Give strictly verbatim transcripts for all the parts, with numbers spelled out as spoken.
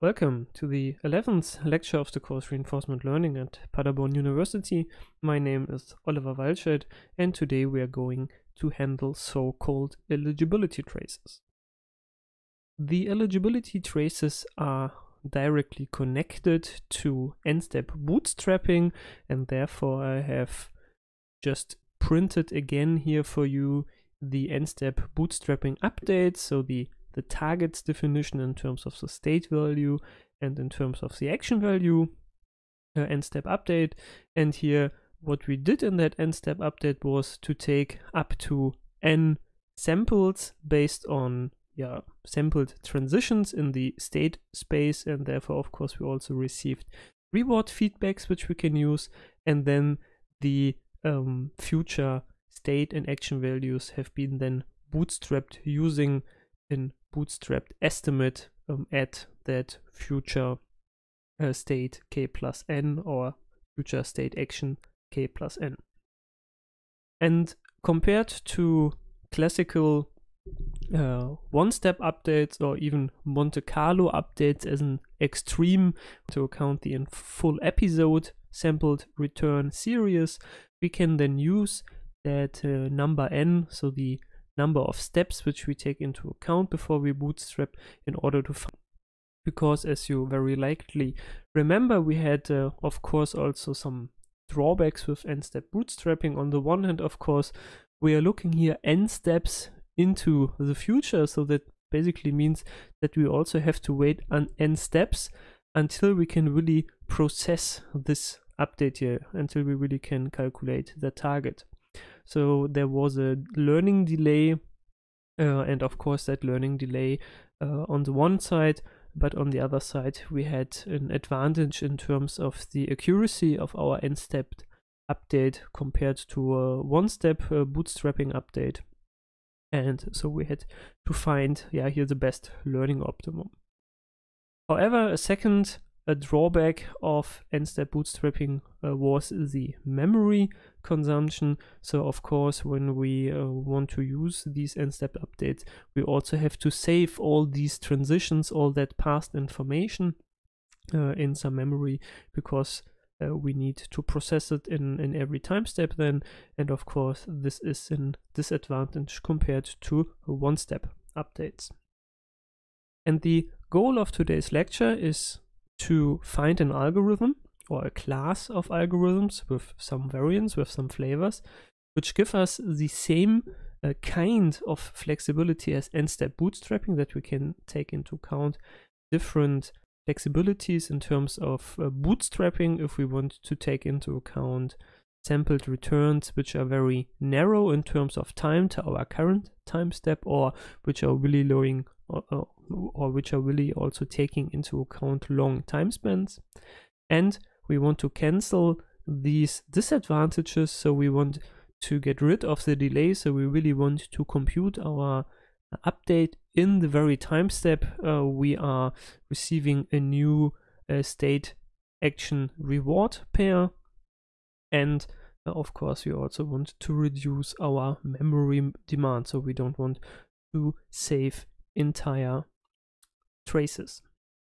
Welcome to the eleventh lecture of the course Reinforcement Learning at Paderborn University. My name is Oliver Waldschelt, and today we are going to handle so-called eligibility traces. The eligibility traces are directly connected to n-step bootstrapping, and therefore I have just printed again here for you the n-step bootstrapping update, so the the targets definition in terms of the state value and in terms of the action value, uh, n-step update. And here what we did in that n-step update was to take up to n samples based on yeah sampled transitions in the state space, and therefore of course we also received reward feedbacks which we can use, and then the um, future state and action values have been then bootstrapped using an bootstrapped estimate um, at that future uh, state k plus n or future state action k plus n. And compared to classical uh, one-step updates or even Monte Carlo updates as an extreme to account the full episode sampled return series, we can then use that uh, number n, so the number of steps which we take into account before we bootstrap, in order to find, because as you very likely remember, we had uh, of course also some drawbacks with n-step bootstrapping. On the one hand, of course, we are looking here n steps into the future, so that basically means that we also have to wait on n steps until we can really process this update here, until we really can calculate the target. So there was a learning delay, uh, and of course that learning delay uh, on the one side, but on the other side we had an advantage in terms of the accuracy of our n-step update compared to a one-step uh, bootstrapping update. And so we had to find yeah here the best learning optimum. However, a second a drawback of n-step bootstrapping uh, was the memory consumption. So of course, when we uh, want to use these n-step updates, we also have to save all these transitions, all that past information uh, in some memory, because uh, we need to process it in, in every time step then. And of course, this is a disadvantage compared to one-step updates. And the goal of today's lecture is to find an algorithm or a class of algorithms with some variants, with some flavors, which give us the same uh, kind of flexibility as n-step bootstrapping, that we can take into account different flexibilities in terms of uh, bootstrapping if we want to take into account sampled returns which are very narrow in terms of time to our current time step, or which are really lowering or, or, or which are really also taking into account long time spans. And we want to cancel these disadvantages, so we want to get rid of the delay, so we really want to compute our update in the very time step uh, we are receiving a new uh, state action reward pair. And uh, of course we also want to reduce our memory demand, so we don't want to save entire traces.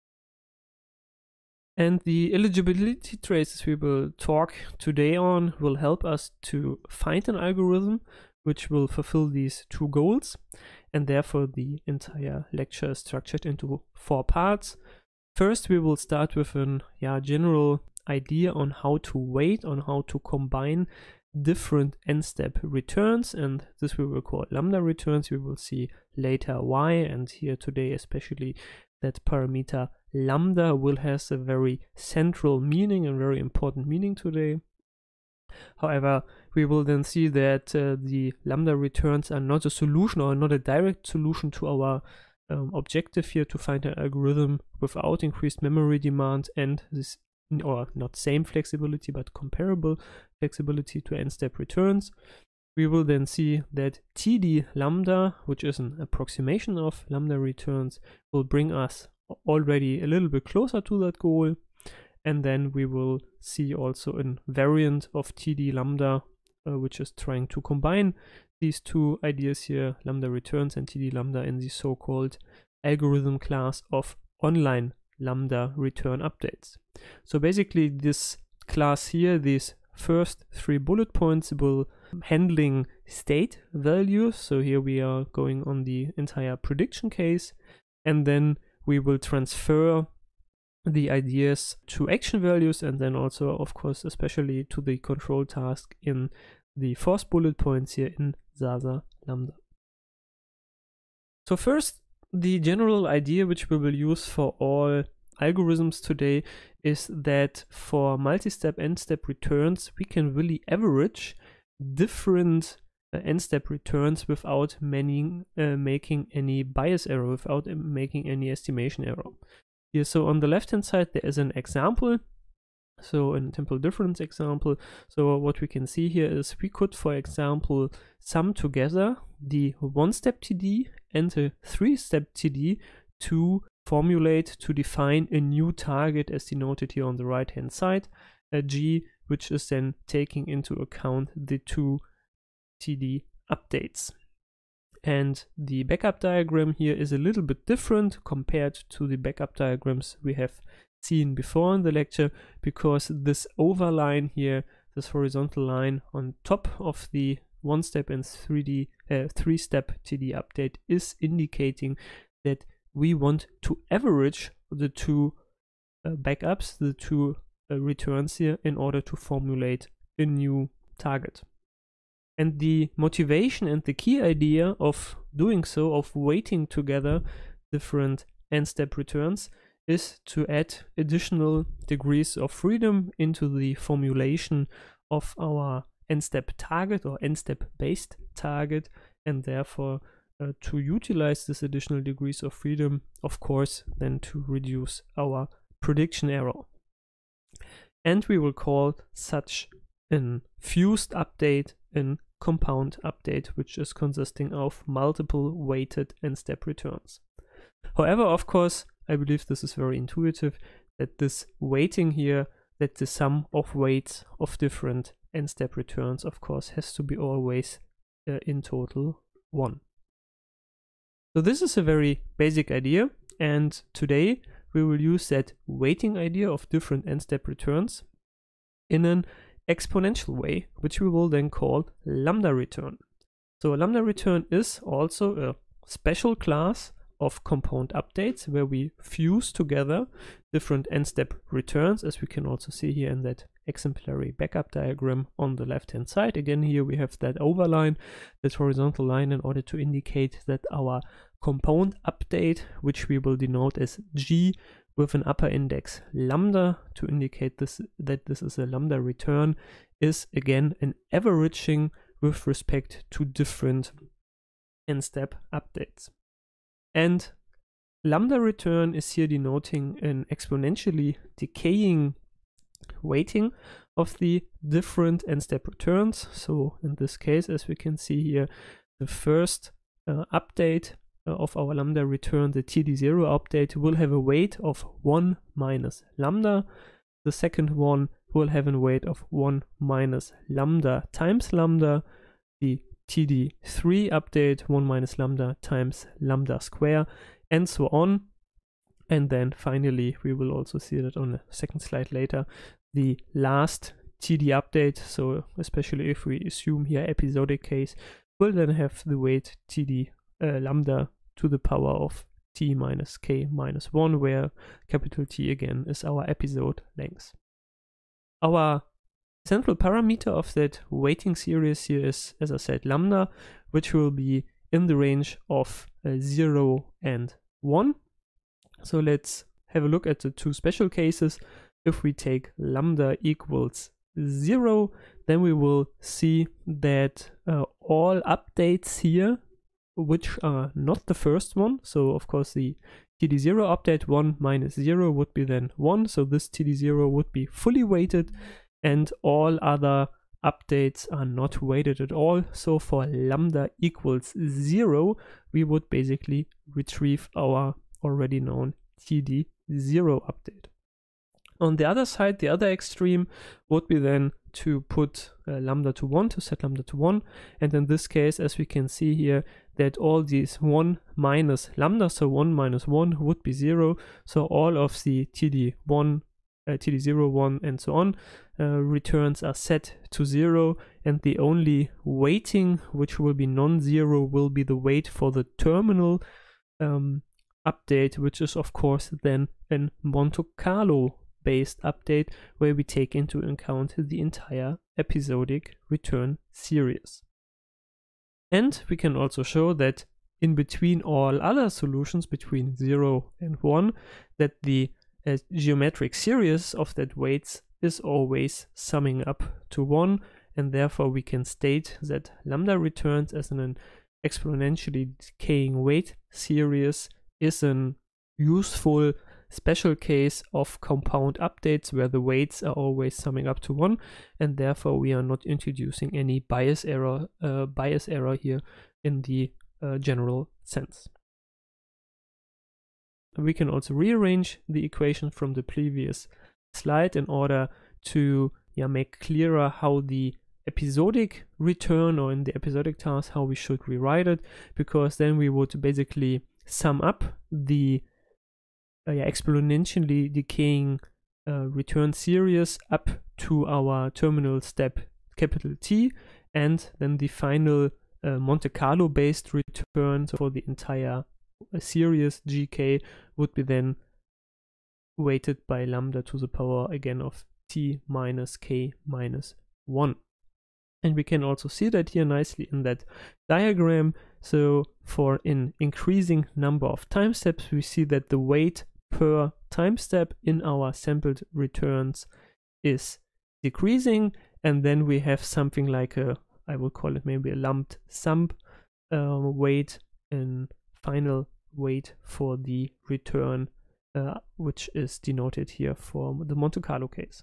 And the eligibility traces we will talk today on will help us to find an algorithm which will fulfill these two goals, and therefore the entire lecture is structured into four parts. First, we will start with an yeah, general idea on how to weight, on how to combine different n-step returns, and this we will call lambda returns. We will see later why, and here today especially that parameter lambda will have a very central meaning and very important meaning today. However, we will then see that uh, the lambda returns are not a solution, or not a direct solution to our um, objective here to find an algorithm without increased memory demand and this, or not same flexibility, but comparable flexibility to n-step returns. We will then see that T D lambda, which is an approximation of lambda returns, will bring us already a little bit closer to that goal. And then we will see also a variant of T D lambda, uh, which is trying to combine these two ideas here, lambda returns and T D lambda, in the so-called algorithm class of online lambda return updates. So basically this class here, these first three bullet points, will handling state values. So here we are going on the entire prediction case, and then we will transfer the ideas to action values, and then also of course especially to the control task in the fourth bullet points here in Sasa Lambda. So first, the general idea which we will use for all algorithms today is that for multi-step n-step returns we can really average different uh, n-step returns without many, uh, making any bias error, without uh, making any estimation error. Here, so on the left hand side there is an example, so a temporal difference example. So what we can see here is we could, for example, sum together the one-step T D and a three-step T D to formulate, to define a new target as denoted here on the right hand side, a G, which is then taking into account the two T D updates. And the backup diagram here is a little bit different compared to the backup diagrams we have seen before in the lecture, because this overline here, this horizontal line on top of the one step and three D, uh, three step T D update, is indicating that we want to average the two uh, backups, the two uh, returns here, in order to formulate a new target. And the motivation and the key idea of doing so, of weighting together different n-step returns, is to add additional degrees of freedom into the formulation of our n-step target or n-step based target, and therefore uh, to utilize this additional degrees of freedom, of course, then to reduce our prediction error. And we will call such an fused update an compound update, which is consisting of multiple weighted n-step returns. However, of course, I believe this is very intuitive, that this weighting here, that the sum of weights of different n-step returns, of course, has to be always uh, in total one. So this is a very basic idea, and today we will use that weighting idea of different n-step returns in an exponential way, which we will then call lambda return. So a lambda return is also a special class of compound updates where we fuse together different n-step returns, as we can also see here in that exemplary backup diagram on the left hand side. Again, here we have that overline, that horizontal line, in order to indicate that our compound update, which we will denote as G with an upper index lambda to indicate this, that this is a lambda return, is again an averaging with respect to different n-step updates. And lambda return is here denoting an exponentially decaying weighting of the different n-step returns. So in this case, as we can see here, the first uh, update uh, of our lambda return, the T D zero update, will have a weight of one minus lambda. The second one will have a weight of one minus lambda times lambda. The T D three update, one minus lambda times lambda square, and so on. And then finally, we will also see that on a second slide later, the last T D update, so especially if we assume here episodic case, will then have the weight T D uh, lambda to the power of t minus k minus one, where capital T again is our episode length. Our central parameter of that weighting series here is, as I said, lambda, which will be in the range of uh, zero and one. So let's have a look at the two special cases. If we take lambda equals zero, then we will see that uh, all updates here, which are not the first one, so of course the T D zero update one minus zero would be then one, so this T D zero would be fully weighted, and all other updates are not weighted at all. So for lambda equals zero, we would basically retrieve our already known T D zero update. On the other side, the other extreme would be then to put uh, lambda to one, to set lambda to one. And in this case, as we can see here, that all these one minus lambda, so one minus one would be zero. So all of the T D one, uh, T D zero, one, and so on uh, returns are set to zero. And the only weighting which will be non-zero will be the weight for the terminal um, update, which is of course then an Monte Carlo based update where we take into account the entire episodic return series. And we can also show that in between all other solutions between zero and one, that the uh, geometric series of that weights is always summing up to one, and therefore we can state that lambda returns as an exponentially decaying weight series is an useful special case of compound updates where the weights are always summing up to one, and therefore we are not introducing any bias error uh, bias error here in the uh, general sense. We can also rearrange the equation from the previous slide in order to yeah, make clearer how the episodic return, or in the episodic task how we should rewrite it, because then we would basically sum up the Uh, yeah, exponentially decaying uh, return series up to our terminal step capital T, and then the final uh, Monte Carlo based return for the entire uh, series G K would be then weighted by lambda to the power again of T minus K minus one. And we can also see that here nicely in that diagram. So for an increasing number of time steps, we see that the weight per time step in our sampled returns is decreasing, and then we have something like a, I will call it maybe a lumped sum uh, weight and final weight for the return, uh, which is denoted here for the Monte Carlo case.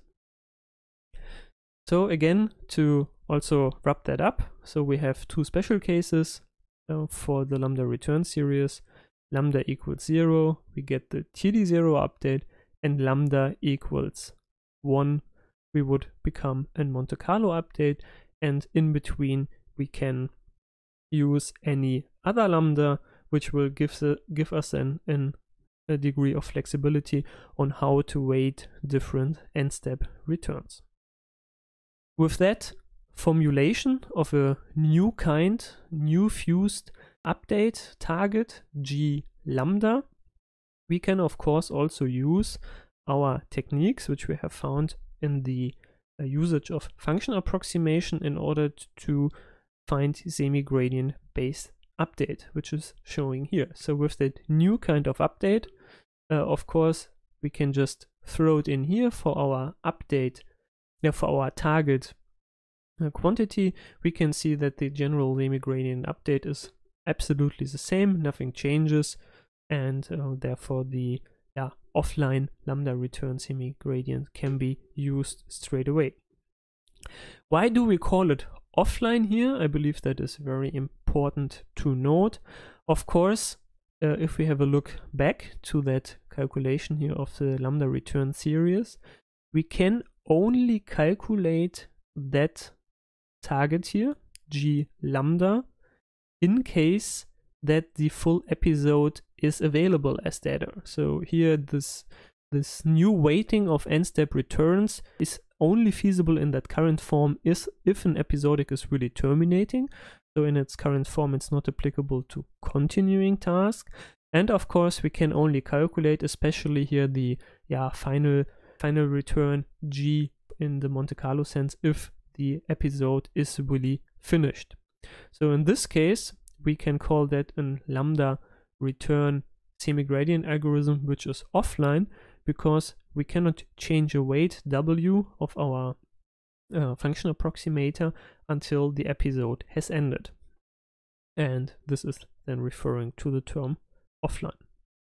So again, to also wrap that up, so we have two special cases uh, for the lambda return series. Lambda equals zero, we get the T D zero update, and lambda equals one, we would become a Monte Carlo update, and in between we can use any other lambda, which will give, the, give us an, an, a degree of flexibility on how to weight different n-step returns. With that formulation of a new kind, new fused update target G lambda, we can of course also use our techniques which we have found in the uh, usage of function approximation in order to find semi-gradient based update, which is showing here. So with that new kind of update, uh, of course we can just throw it in here for our update, yeah, for our target uh, quantity. We can see that the general semi-gradient update is absolutely the same, nothing changes, and uh, therefore the yeah, offline lambda return semi-gradient can be used straight away. Why do we call it offline here? I believe that is very important to note. Of course, uh, if we have a look back to that calculation here of the lambda return series, we can only calculate that target here, G lambda, in case that the full episode is available as data. So here this this new weighting of n-step returns is only feasible in that current form is if an episodic is really terminating. So in its current form it's not applicable to continuing task. And of course we can only calculate, especially here, the yeah final final return G in the Monte Carlo sense if the episode is really finished. So in this case, we can call that a lambda return semi-gradient algorithm, which is offline, because we cannot change a weight W of our uh, function approximator until the episode has ended. And this is then referring to the term offline.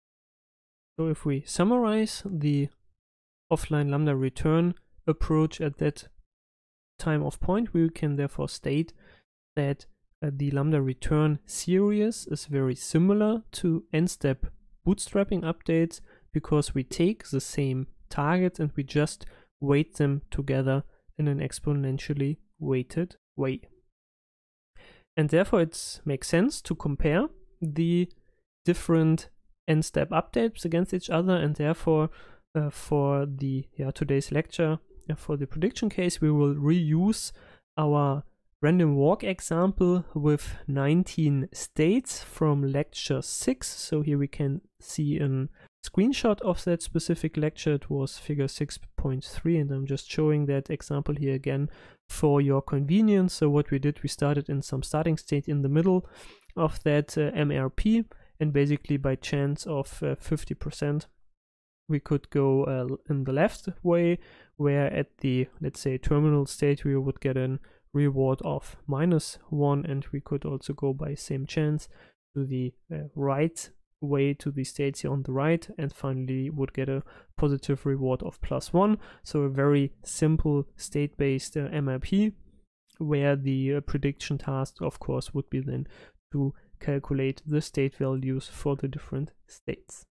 So if we summarize the offline lambda return approach at that time of point, we can therefore state that uh, the lambda return series is very similar to n-step bootstrapping updates, because we take the same targets and we just weight them together in an exponentially weighted way. And therefore it makes sense to compare the different n-step updates against each other, and therefore uh, for the yeah, today's lecture, uh, for the prediction case, we will reuse our random walk example with nineteen states from lecture six. So here we can see a screenshot of that specific lecture. It was figure six point three, and I'm just showing that example here again for your convenience. So what we did, we started in some starting state in the middle of that uh, M R P, and basically by chance of uh, fifty percent we could go uh, in the left way, where at the, let's say, terminal state we would get an reward of minus one, and we could also go by same chance to the uh, right way, to the states here on the right, and finally would get a positive reward of plus one. So a very simple state-based uh, M R P, where the uh, prediction task of course would be then to calculate the state values for the different states.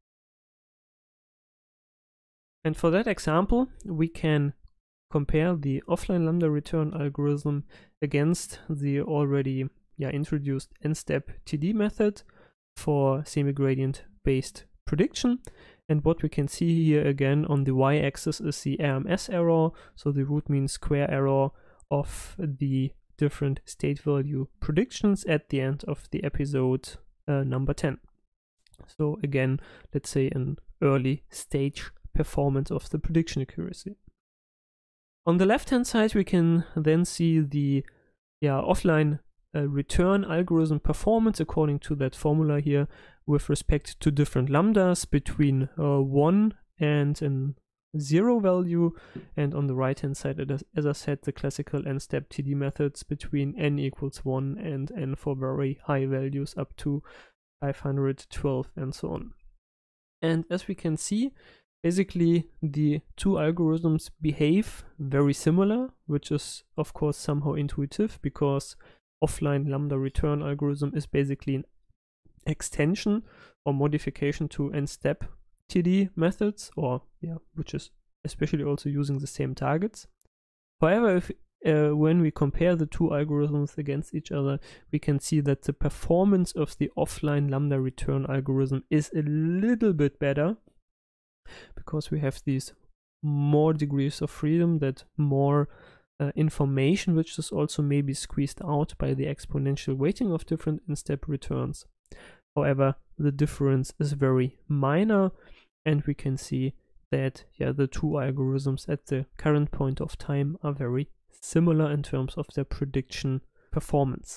And for that example we can compare the offline lambda return algorithm against the already yeah, introduced n-step T D method for semi-gradient based prediction. And what we can see here again on the y-axis is the R M S error, so the root mean square error of the different state value predictions at the end of the episode uh, number ten. So again, let's say an early stage performance of the prediction accuracy. On the left hand side we can then see the yeah, offline uh, return algorithm performance according to that formula here with respect to different lambdas between uh, one and an zero value, and on the right hand side, as, as I said, the classical n-step T D methods between n equals one and n for very high values up to five hundred twelve and so on. And as we can see, basically the two algorithms behave very similar, which is of course somehow intuitive, because offline lambda return algorithm is basically an extension or modification to n-step T D methods, or yeah, which is especially also using the same targets. However, if uh, when we compare the two algorithms against each other, we can see that the performance of the offline lambda return algorithm is a little bit better, because we have these more degrees of freedom, that more uh, information, which is also maybe squeezed out by the exponential weighting of different n-step returns. However, the difference is very minor, and we can see that yeah, the two algorithms at the current point of time are very similar in terms of their prediction performance.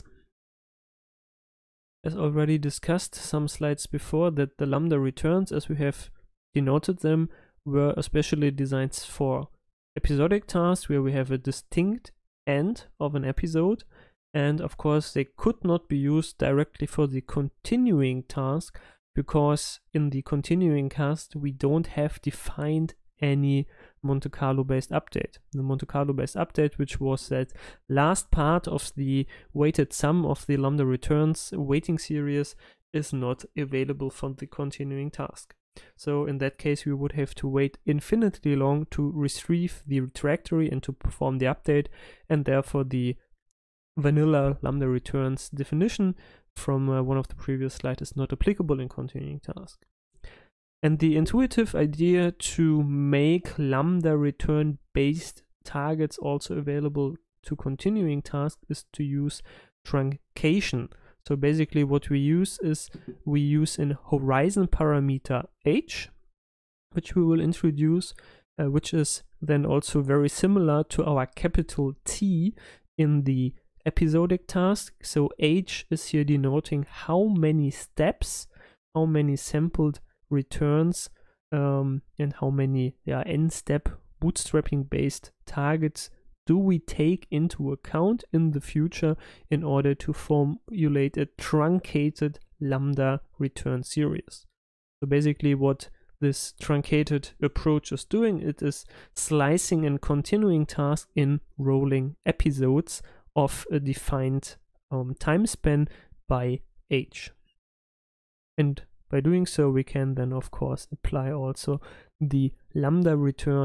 As already discussed some slides before, that the lambda returns, as we have denoted them, were especially designed for episodic tasks where we have a distinct end of an episode, and of course they could not be used directly for the continuing task, because in the continuing task we don't have defined any Monte Carlo based update. The Monte Carlo based update, which was that last part of the weighted sum of the lambda returns weighting series, is not available for the continuing task. So in that case we would have to wait infinitely long to retrieve the trajectory and to perform the update, and therefore the vanilla lambda returns definition from uh, one of the previous slides is not applicable in continuing task. And the intuitive idea to make lambda return based targets also available to continuing tasks is to use truncation. So basically what we use is we use an horizon parameter h, which we will introduce, uh, which is then also very similar to our capital T in the episodic task. So h is here denoting how many steps, how many sampled returns, um, and how many yeah, n-step bootstrapping based targets do we take into account in the future in order to formulate a truncated lambda return series. So basically what this truncated approach is doing, it is slicing and continuing task in rolling episodes of a defined um, time span by h. And by doing so we can then of course apply also the lambda return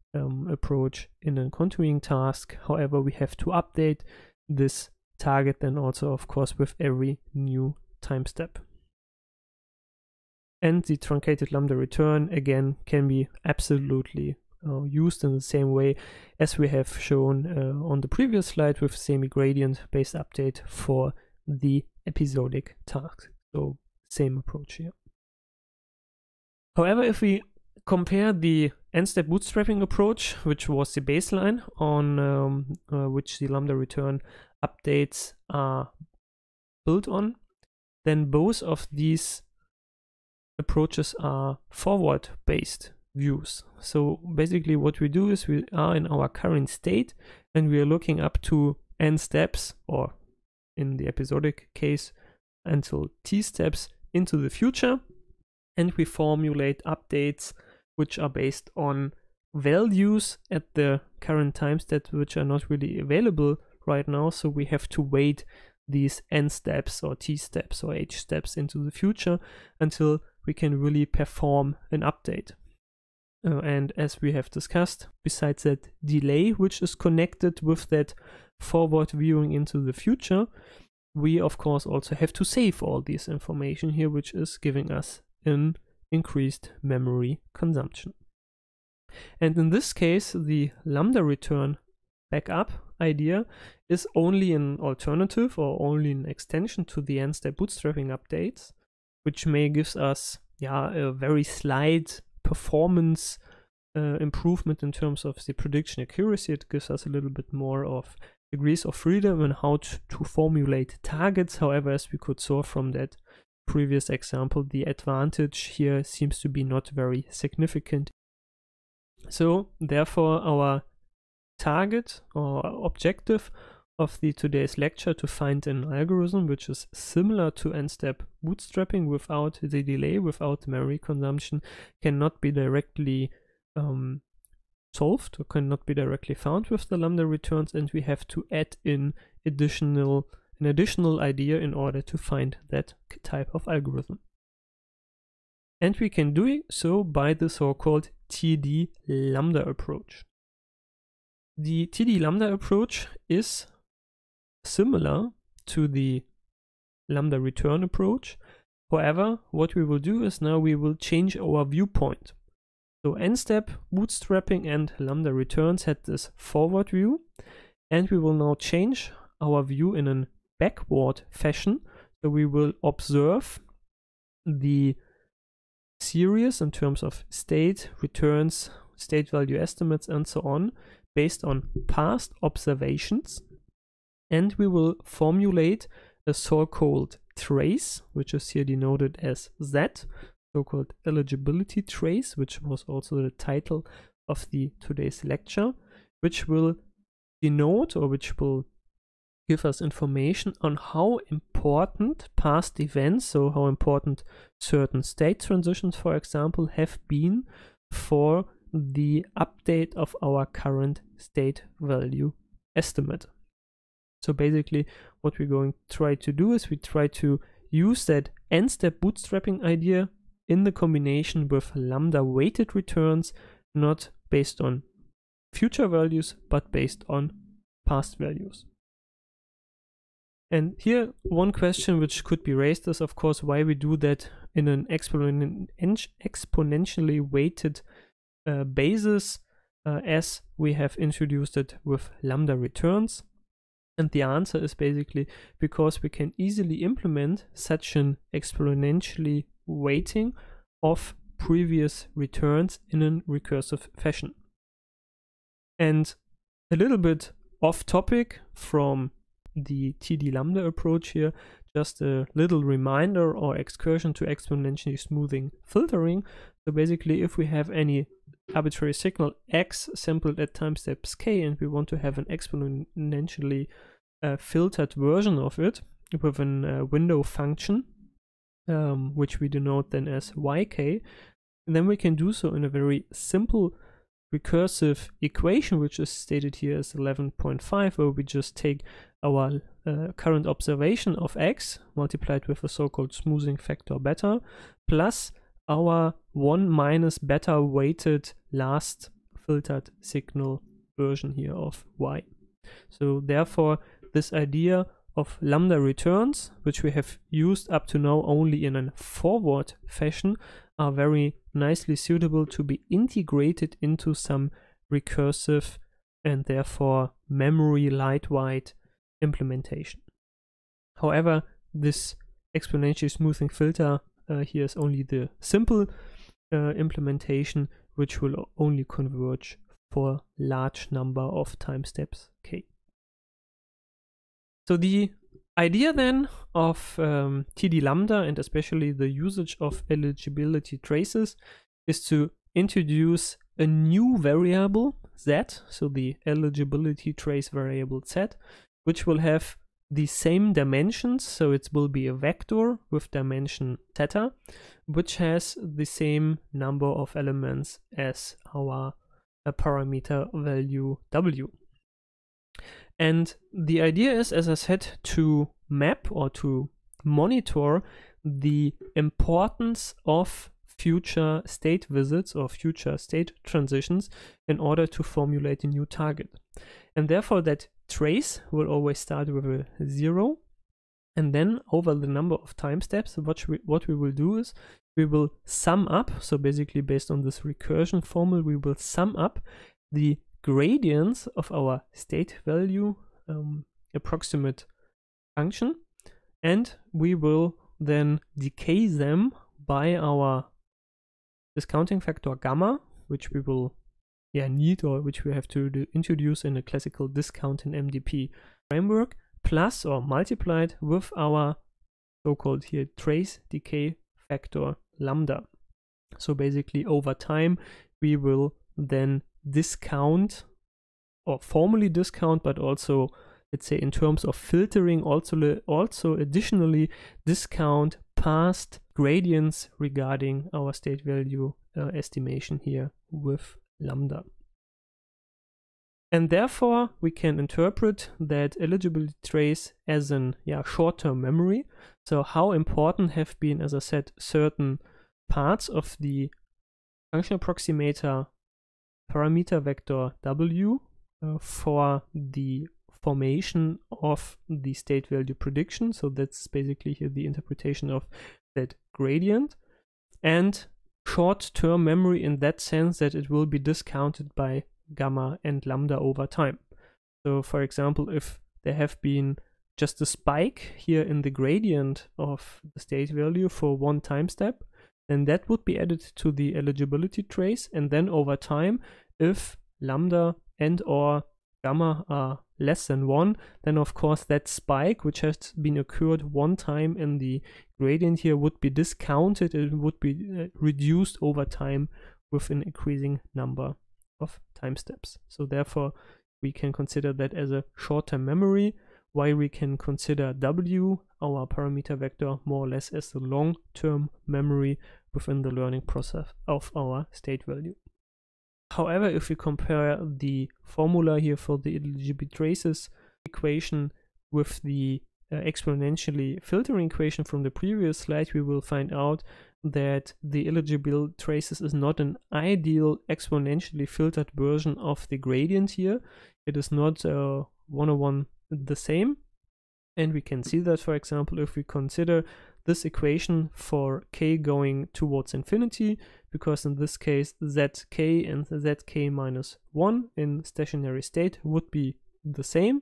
um, approach in a continuing task. However, we have to update this target then also, of course, with every new time step. And the truncated lambda return again can be absolutely uh, used in the same way as we have shown uh, on the previous slide with semi-gradient based update for the episodic task. So same approach here. However, if we compare the n-step bootstrapping approach, which was the baseline on um, uh, which the lambda return updates are built on, then both of these approaches are forward-based views. So basically what we do is we are in our current state and we are looking up to n steps, or in the episodic case until t steps into the future, and we formulate updates which are based on values at the current time step which are not really available right now, so we have to wait these n steps or t steps or h steps into the future until we can really perform an update. Uh, and as we have discussed, besides that delay which is connected with that forward viewing into the future, we of course also have to save all this information here, which is giving us an increased memory consumption. And in this case, the lambda return backup idea is only an alternative or only an extension to the n-step bootstrapping updates, which may give us yeah, a very slight performance uh, improvement in terms of the prediction accuracy. It gives us a little bit more of degrees of freedom in how to, to formulate targets. However, as we could saw from that previous example, the advantage here seems to be not very significant. So therefore our target or objective of the today's lecture to find an algorithm which is similar to n-step bootstrapping without the delay, without memory consumption, cannot be directly um, solved or cannot be directly found with the lambda returns, and we have to add in additional an additional idea in order to find that type of algorithm. And we can do so by the so-called T D lambda approach. The T D lambda approach is similar to the lambda return approach. However, what we will do is now we will change our viewpoint. So n-step bootstrapping and lambda returns had this forward view, and we will now change our view in a backward fashion. So we will observe the series in terms of state, returns, state value estimates, and so on, based on past observations. And we will formulate a so-called trace, which is here denoted as Z, so-called eligibility trace, which was also the title of the today's lecture, which will denote or which will give us information on how important past events, so how important certain state transitions, for example, have been for the update of our current state value estimate. So basically what we're going to try to do is we try to use that n-step bootstrapping idea in the combination with lambda weighted returns, not based on future values, but based on past values. And here one question which could be raised is of course why we do that in an expon exponentially weighted uh, basis uh, as we have introduced it with lambda returns. And the answer is basically because we can easily implement such an exponentially weighting of previous returns in a recursive fashion. And a little bit off topic from the T D lambda approach here, just a little reminder or excursion to exponentially smoothing filtering. So basically if we have any arbitrary signal x sampled at time steps k and we want to have an exponentially uh, filtered version of it with a uh, window function, um, which we denote then as yk, and then we can do so in a very simple recursive equation, which is stated here as eleven point five, where we just take our uh, current observation of x multiplied with a so-called smoothing factor beta plus our one minus beta weighted last filtered signal version here of y. So therefore, this idea of lambda returns, which we have used up to now only in a forward fashion, are very nicely suitable to be integrated into some recursive and therefore memory lightweight implementation. However, this exponentially smoothing filter uh, here is only the simple uh, implementation, which will only converge for large number of time steps k. So the idea then of um, T D lambda, and especially the usage of eligibility traces, is to introduce a new variable z, so the eligibility trace variable z, which will have the same dimensions, so it will be a vector with dimension theta, which has the same number of elements as our uh, parameter value w. And the idea is, as I said, to map or to monitor the importance of future state visits or future state transitions in order to formulate a new target. And therefore that trace will always start with a zero, and then over the number of time steps, what we, what we will do is we will sum up, so basically based on this recursion formula, we will sum up the gradients of our state value um, approximate function, and we will then decay them by our discounting factor gamma, which we will yeah, need or which we have to do, introduce in a classical discount in M D P framework, plus or multiplied with our so-called here trace decay factor lambda. So basically over time we will then discount or formally discount, but also let's say in terms of filtering also also additionally discount past gradients regarding our state value uh, estimation here with lambda. And therefore we can interpret that eligibility trace as an yeah, short-term memory. So how important have been, as I said, certain parts of the function approximator parameter vector w uh, for the formation of the state value prediction. So that's basically here the interpretation of that gradient, and short-term memory in that sense that it will be discounted by gamma and lambda over time. So for example, if there have been just a spike here in the gradient of the state value for one time step, then that would be added to the eligibility trace, and then over time, if lambda and or gamma are less than one, then of course that spike, which has been occurred one time in the gradient here, would be discounted. It would be uh, reduced over time with an increasing number of time steps. So therefore we can consider that as a short-term memory, while we can consider w, our parameter vector, more or less as the long-term memory within the learning process of our state value. However, if we compare the formula here for the eligibility traces equation with the uh, exponentially filtering equation from the previous slide, we will find out that the eligible traces is not an ideal exponentially filtered version of the gradient here. It is not uh, one-on-one the same. And we can see that, for example, if we consider this equation for k going towards infinity, because in this case zk and zk minus one in stationary state would be the same.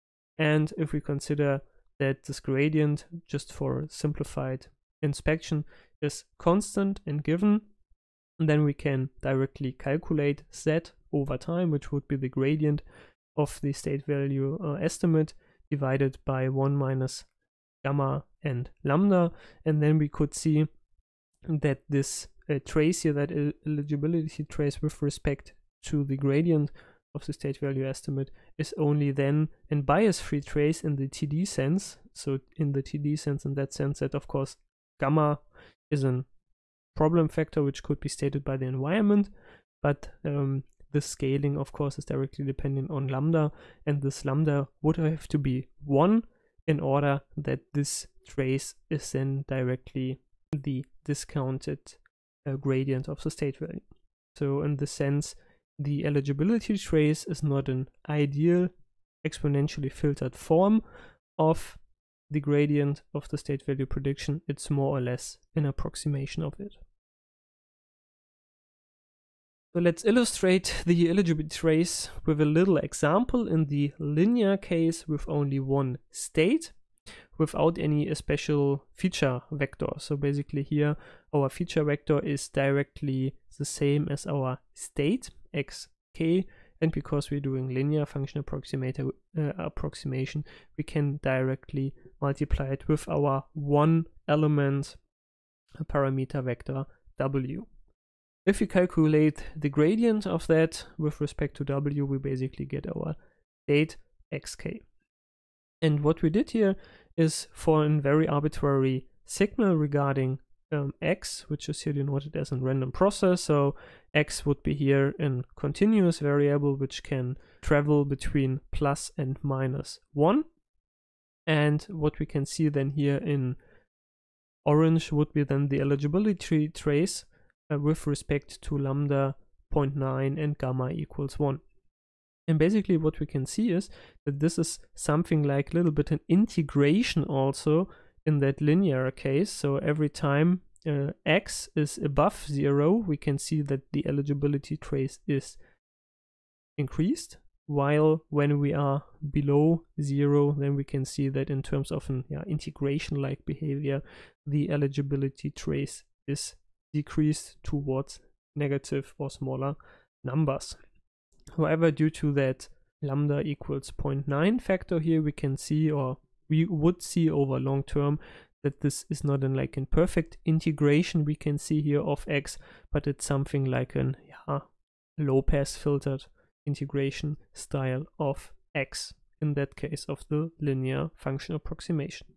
And if we consider that this gradient, just for simplified inspection, is constant and given, then we can directly calculate z over time, which would be the gradient of the state value uh, estimate divided by one minus gamma and lambda, and then we could see that this uh, trace here, that el eligibility trace with respect to the gradient of the state value estimate, is only then a bias-free trace in the T D sense. So in the T D sense, in that sense that of course gamma is a problem factor which could be stated by the environment, but um, the scaling of course is directly dependent on lambda, and this lambda would have to be one in order that this trace is then directly the discounted uh, gradient of the state value. So in the sense, the eligibility trace is not an ideal exponentially filtered form of the gradient of the state value prediction. It's more or less an approximation of it. So let's illustrate the eligibility trace with a little example in the linear case with only one state, without any special feature vector. So basically here our feature vector is directly the same as our state xk, and because we're doing linear function approximator uh, approximation, we can directly multiply it with our one element parameter vector w. If we calculate the gradient of that with respect to w, we basically get our state xk. And what we did here is for a very arbitrary signal regarding um, x, which is here denoted as a random process. So x would be here a continuous variable which can travel between plus and minus one. And what we can see then here in orange would be then the eligibility trace uh, with respect to lambda zero point nine and gamma equals one. And basically what we can see is that this is something like a little bit an integration also in that linear case. So every time uh, x is above zero, we can see that the eligibility trace is increased, while when we are below zero, then we can see that in terms of an yeah, integration-like behavior, the eligibility trace is decreased towards negative or smaller numbers. However, due to that lambda equals zero point nine factor here, we can see, or we would see over long term, that this is not an like in perfect integration we can see here of x, but it's something like an yeah, low pass filtered integration style of x, in that case of the linear function approximation.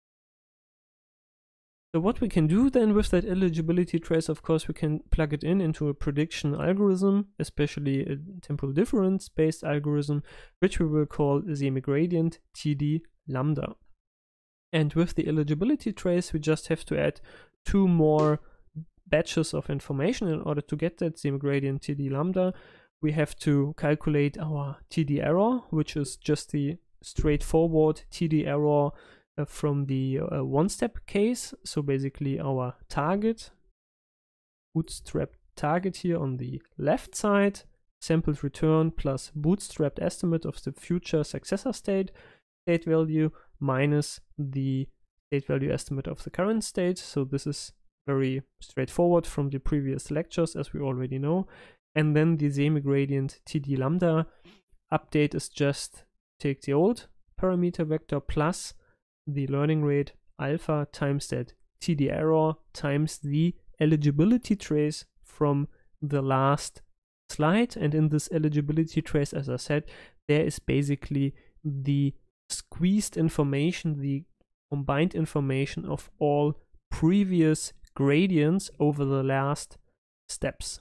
So what we can do then with that eligibility trace, of course, we can plug it in into a prediction algorithm, especially a temporal difference based algorithm, which we will call semigradient T D lambda. And with the eligibility trace, we just have to add two more batches of information in order to get that semigradient T D lambda. We have to calculate our T D error, which is just the straightforward T D error Uh, from the uh, one-step case. So basically our target, bootstrapped target here on the left side, sampled return plus bootstrapped estimate of the future successor state, state value minus the state value estimate of the current state. So this is very straightforward from the previous lectures, as we already know. And then the semigradient T D lambda update is just take the old parameter vector plus the learning rate alpha times that T D error times the eligibility trace from the last slide. And in this eligibility trace, as I said, there is basically the squeezed information, the combined information of all previous gradients over the last steps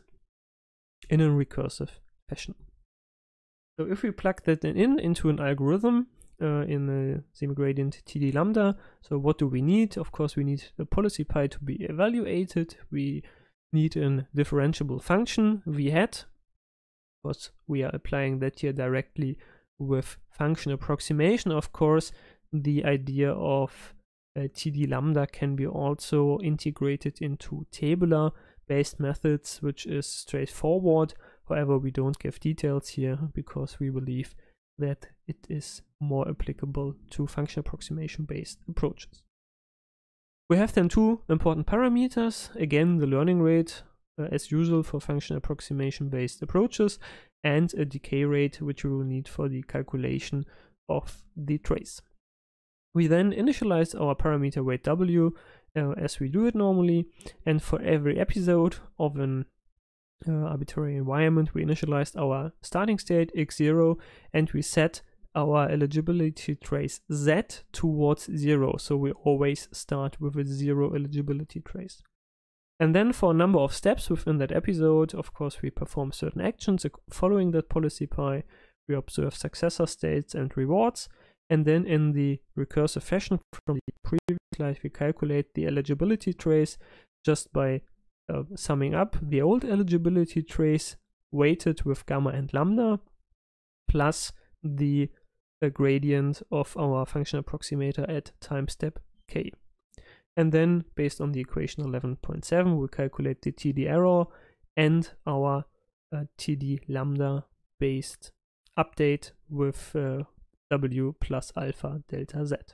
in a recursive fashion. So if we plug that in into an algorithm, Uh, in a semigradient T D lambda. So what do we need? Of course, we need a policy pi to be evaluated. We need a differentiable function v hat, because we are applying that here directly with function approximation. Of course, the idea of uh, T D lambda can be also integrated into tabular based methods, which is straightforward. However, we don't give details here because we believe that it is more applicable to function approximation based approaches. We have then two important parameters. Again, the learning rate, uh, as usual for function approximation based approaches, and a decay rate, which we will need for the calculation of the trace. We then initialize our parameter weight w uh, as we do it normally, and for every episode of an Uh, arbitrary environment, we initialized our starting state x zero, and we set our eligibility trace z towards zero. So we always start with a zero eligibility trace. And then for a number of steps within that episode, of course, we perform certain actions following that policy pi. We observe successor states and rewards. And then in the recursive fashion from the previous slide, we calculate the eligibility trace just by Uh, summing up the old eligibility trace weighted with gamma and lambda plus the, the gradient of our function approximator at time step k. And then based on the equation eleven point seven, we calculate the T D error and our uh, T D lambda based update with uh, W plus alpha delta Z.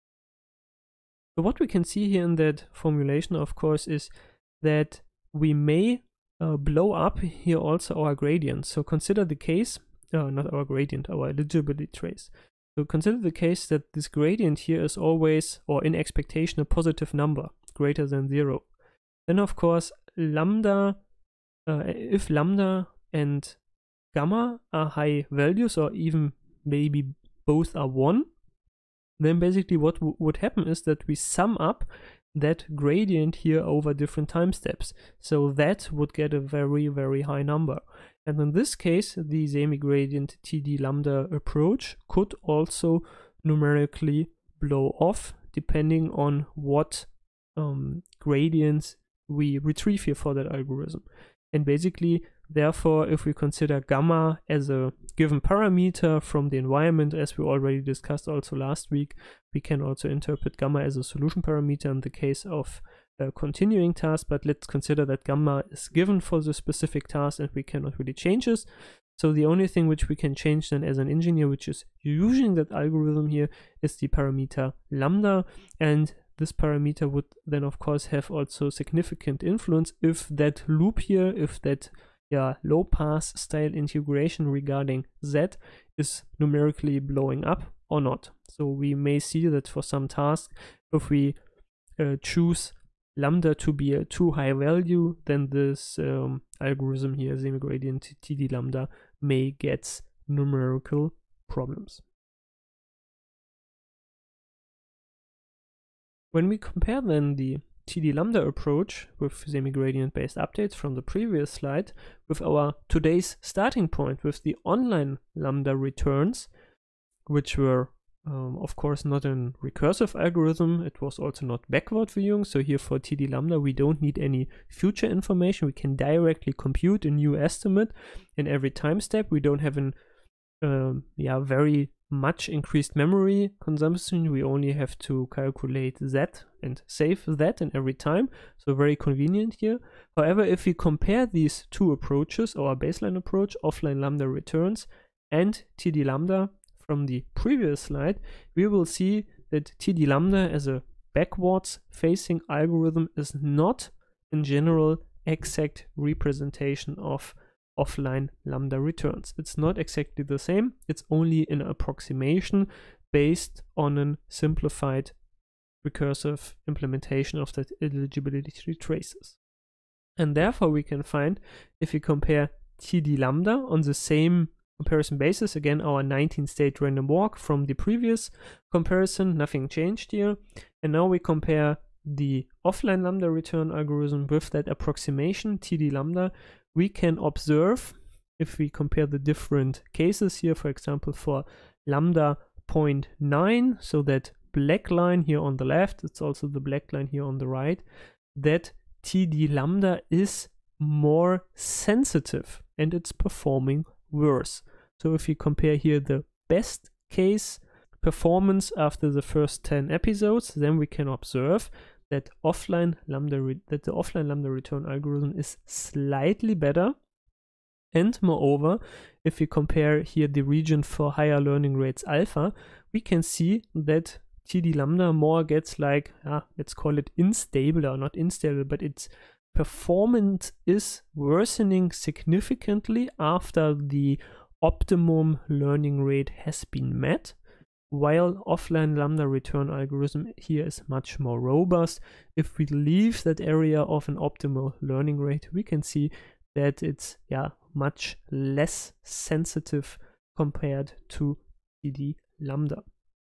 So what we can see here in that formulation, of course, is that we may uh, blow up here also our gradient. So consider the case, uh, not our gradient, our eligibility trace. So consider the case that this gradient here is always, or in expectation, a positive number greater than zero. Then of course lambda, uh, if lambda and gamma are high values, or even maybe both are one, then basically what w would happen is that we sum up that gradient here over different time steps. So that would get a very, very high number. And in this case, the semi-gradient T D lambda approach could also numerically blow off depending on what um, gradients we retrieve here for that algorithm. And basically, therefore, if we consider gamma as a given parameter from the environment, as we already discussed also last week, we can also interpret gamma as a solution parameter in the case of a continuing task. But let's consider that gamma is given for the specific task and we cannot really change this. So the only thing which we can change then as an engineer, which is using that algorithm here, is the parameter lambda. And this parameter would then of course have also significant influence if that loop here, if that yeah, low pass style integration regarding Z is numerically blowing up or not. So we may see that for some tasks, if we uh, choose lambda to be a too high value, then this um, algorithm here, semi-gradient T D lambda, may get numerical problems. When we compare then the T D lambda approach with semi-gradient based updates from the previous slide with our today's starting point with the online lambda returns, which were um, of course not a recursive algorithm, it was also not backward viewing. So here for T D lambda we don't need any future information, we can directly compute a new estimate in every time step. We don't have an um, yeah very much increased memory consumption, we only have to calculate that and save that in every time, so very convenient here. However, if we compare these two approaches, our baseline approach, offline lambda returns, and T D lambda from the previous slide, we will see that T D lambda as a backwards facing algorithm is not in general exact representation of offline lambda returns. It's not exactly the same, it's only an approximation based on a simplified recursive implementation of that eligibility traces. And therefore we can find, if we compare T D lambda on the same comparison basis, again our nineteen state random walk from the previous comparison, nothing changed here, and now we compare the offline lambda return algorithm with that approximation T D lambda, we can observe, if we compare the different cases here, for example for lambda zero point nine, so that black line here on the left, it's also the black line here on the right, that T D lambda is more sensitive and it's performing worse. So if we compare here the best case performance after the first ten episodes, then we can observe that offline lambda that the offline lambda return algorithm is slightly better. And moreover, if we compare here the region for higher learning rates alpha, we can see that T D lambda more gets like, uh, let's call it unstable, or not unstable, but its performance is worsening significantly after the optimum learning rate has been met, while offline lambda return algorithm here is much more robust. If we leave that area of an optimal learning rate, we can see that it's yeah much less sensitive compared to T D lambda.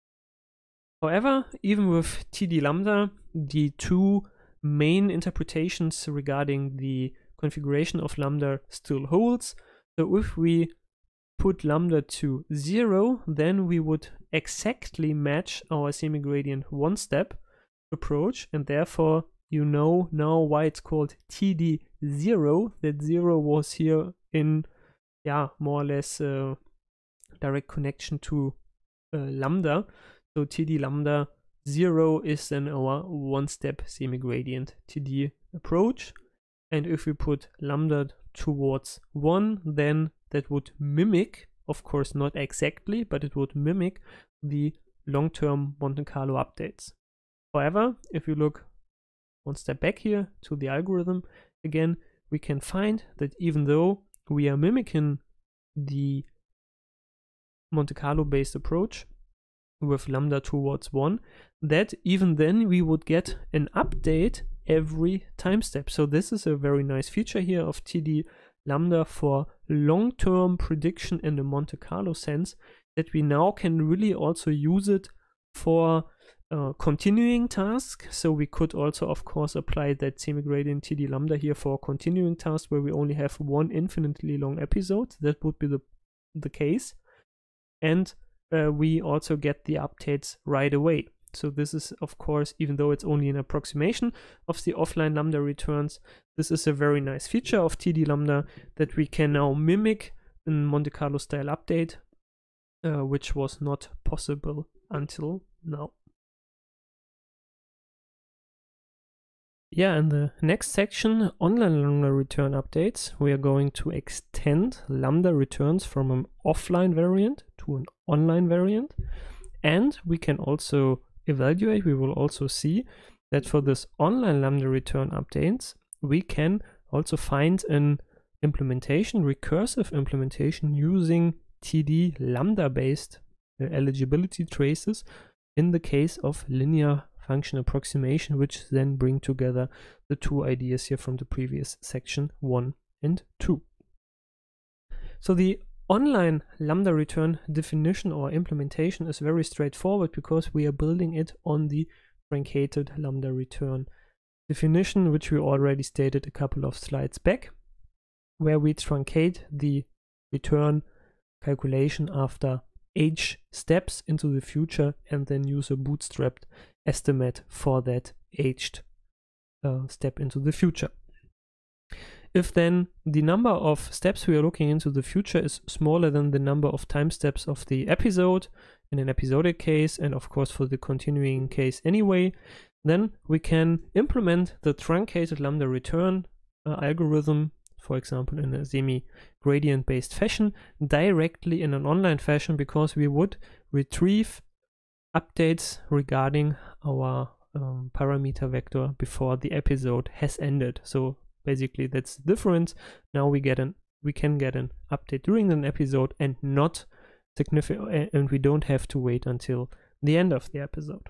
However, even with T D lambda, the two main interpretations regarding the configuration of lambda still holds. So if we put lambda to zero, then we would exactly match our semi-gradient one-step approach, and therefore you know now why it's called T D zero, that zero was here in yeah, more or less uh, direct connection to uh, lambda. So T D lambda zero is then our one-step semi-gradient T D approach. And if we put lambda towards one, then that would mimic, of course not exactly, but it would mimic the long-term Monte Carlo updates. However, if you look one step back here to the algorithm, again, we can find that even though we are mimicking the Monte Carlo based approach with lambda towards one, that even then we would get an update every time step. So this is a very nice feature here of T D lambda for long-term prediction in the Monte Carlo sense, that we now can really also use it for uh, continuing tasks. So we could also, of course, apply that semi-gradient T D lambda here for continuing tasks where we only have one infinitely long episode. That would be the, the case. And uh, we also get the updates right away. So this is, of course, even though it's only an approximation of the offline lambda returns, this is a very nice feature of T D lambda that we can now mimic in Monte Carlo style update, uh, which was not possible until now. Yeah, in the next section, online lambda return updates, we are going to extend lambda returns from an offline variant to an online variant. And we can also evaluate, we will also see that for this online lambda return updates, we can also find an implementation, recursive implementation using T D lambda based uh, eligibility traces in the case of linear function approximation, which then bring together the two ideas here from the previous section one and two. So the online lambda return definition or implementation is very straightforward because we are building it on the truncated lambda return definition, which we already stated a couple of slides back, where we truncate the return calculation after h steps into the future and then use a bootstrapped estimate for that aged uh, step into the future. If then the number of steps we are looking into the future is smaller than the number of time steps of the episode in an episodic case, and of course for the continuing case anyway, then we can implement the truncated lambda return uh, algorithm, for example in a semi-gradient based fashion, directly in an online fashion, because we would retrieve updates regarding our um, parameter vector before the episode has ended. So basically that's the difference. Now we get an we can get an update during an episode and not significant, and we don't have to wait until the end of the episode.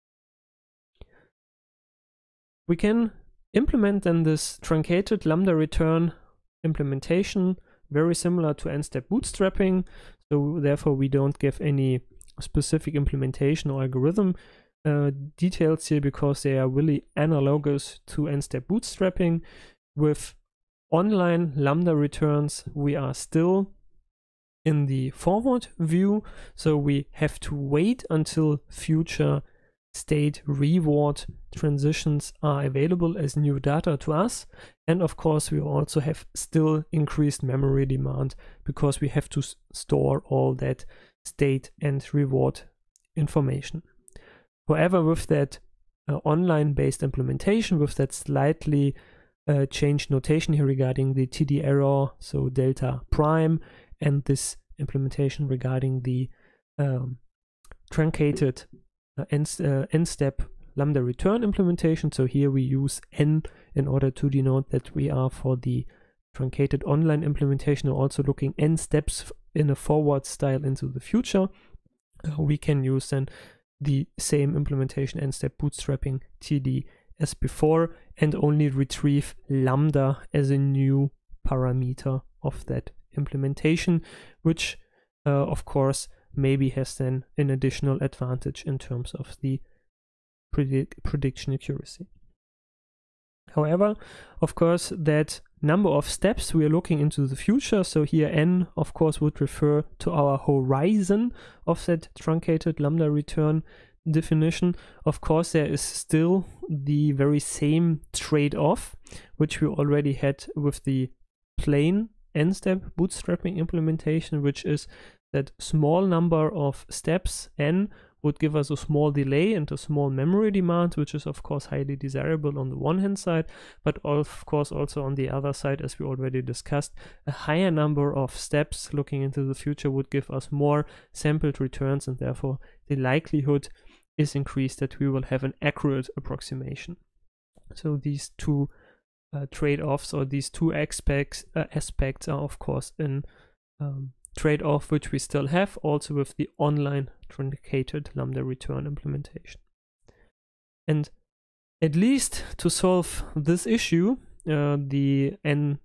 We can implement then this truncated lambda return implementation very similar to n-step bootstrapping. So therefore we don't give any specific implementation or algorithm uh, details here because they are really analogous to n-step bootstrapping. With online lambda returns, we are still in the forward view, so we have to wait until future state reward transitions are available as new data to us. And of course we also have still increased memory demand because we have to store all that state and reward information. However, with that uh, online based implementation, with that slightly uh, changed notation here regarding the T D error, so delta prime, and this implementation regarding the um, truncated uh, n-step lambda return implementation. So here we use n in order to denote that we are for the truncated online implementation also looking n steps in a forward style into the future. Uh, we can use then the same implementation n-step bootstrapping T D as before and only retrieve lambda as a new parameter of that implementation, which uh, of course maybe has then an additional advantage in terms of the predict prediction accuracy. However, of course, that number of steps we are looking into the future, so here n of course would refer to our horizon of that truncated lambda return definition. Of course, there is still the very same trade-off which we already had with the plain n-step bootstrapping implementation, which is that small number of steps n would give us a small delay and a small memory demand, which is of course highly desirable on the one hand side, but of course also on the other side, as we already discussed, a higher number of steps looking into the future would give us more sampled returns, and therefore the likelihood is increased that we will have an accurate approximation. So these two uh, trade-offs, or these two aspects, uh, aspects are of course in um, trade-off which we still have also with the online truncated lambda return implementation. And at least to solve this issue, uh, the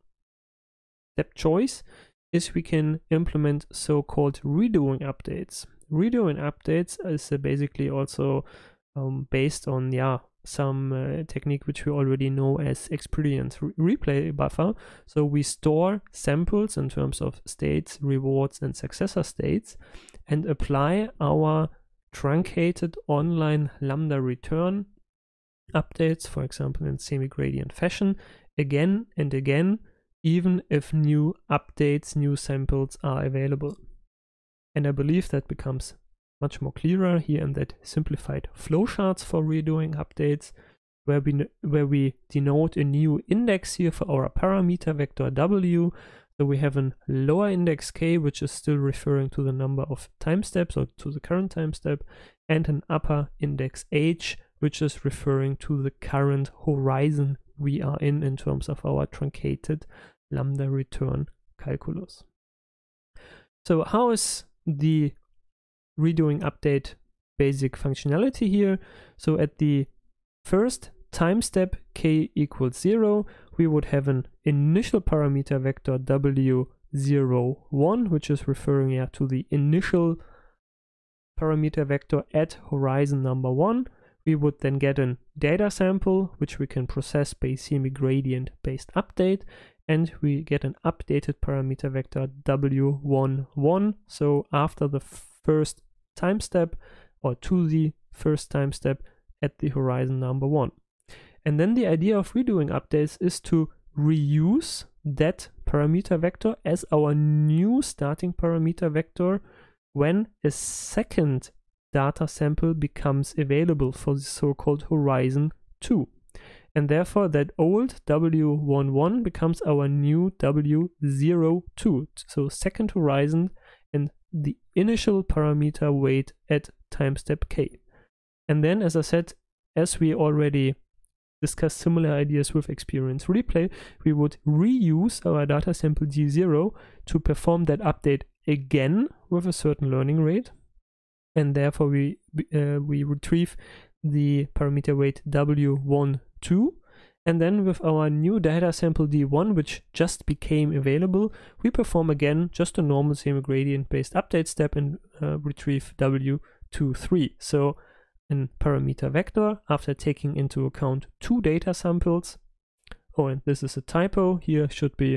n-step choice is we can implement so-called redoing updates. Redoing updates is uh, basically also um, based on yeah some uh, technique which we already know as experience re replay buffer. So we store samples in terms of states, rewards, and successor states, and apply our truncated online lambda return updates, for example in semi-gradient fashion, again and again, even if new updates, new samples are available. And I believe that becomes much more clearer here in that simplified flowcharts for redoing updates, where we where we denote a new index here for our parameter vector w. So we have a lower index k, which is still referring to the number of time steps or to the current time step, and an upper index h, which is referring to the current horizon we are in in terms of our truncated lambda return calculus. So how is the redoing update basic functionality here? So at the first time step k equals zero, we would have an initial parameter vector w zero one, which is referring yeah, to the initial parameter vector at horizon number one. We would then get a data sample, which we can process by semi-gradient based update, and we get an updated parameter vector w one one. So after the first time step, or to the first time step at the horizon number one. And then the idea of redoing updates is to reuse that parameter vector as our new starting parameter vector when a second data sample becomes available for the so-called horizon two. And therefore that old w one one becomes our new w zero two. So second horizon and the initial parameter weight at time step k. And then, as I said, as we already discussed similar ideas with experience replay, we would reuse our data sample d zero to perform that update again with a certain learning rate, and therefore we uh, we retrieve the parameter weight w one two. And then with our new data sample d one, which just became available, we perform again just a normal semi-gradient based update step and uh, retrieve w two three. So a parameter vector after taking into account two data samples. Oh, and this is a typo. Here should be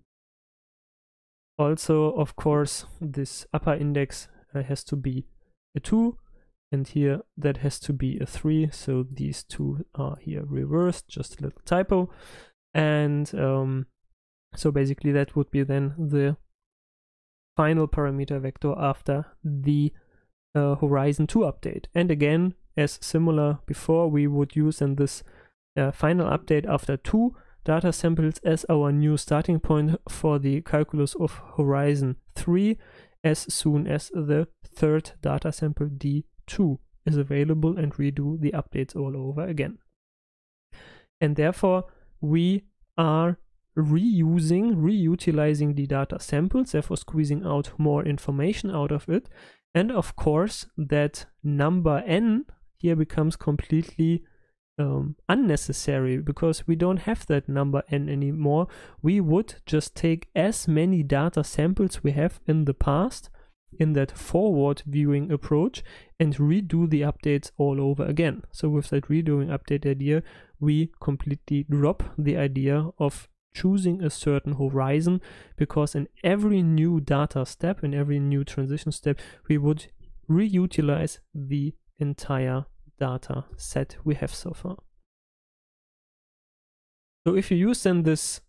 also, of course, this upper index uh, has to be a two. And here that has to be a three, so these two are here reversed, just a little typo. And um, so basically that would be then the final parameter vector after the uh, horizon two update. And again, as similar before, we would use then this uh, final update after two data samples as our new starting point for the calculus of horizon three as soon as the third data sample d two is available, and redo the updates all over again. And therefore we are reusing, reutilizing the data samples, therefore squeezing out more information out of it. And of course that number n here becomes completely um, unnecessary, because we don't have that number n anymore. We would just take as many data samples we have in the past in that forward viewing approach and redo the updates all over again. So with that redoing update idea, we completely drop the idea of choosing a certain horizon, because in every new data step, in every new transition step, we would reutilize the entire data set we have so far. So if you use then this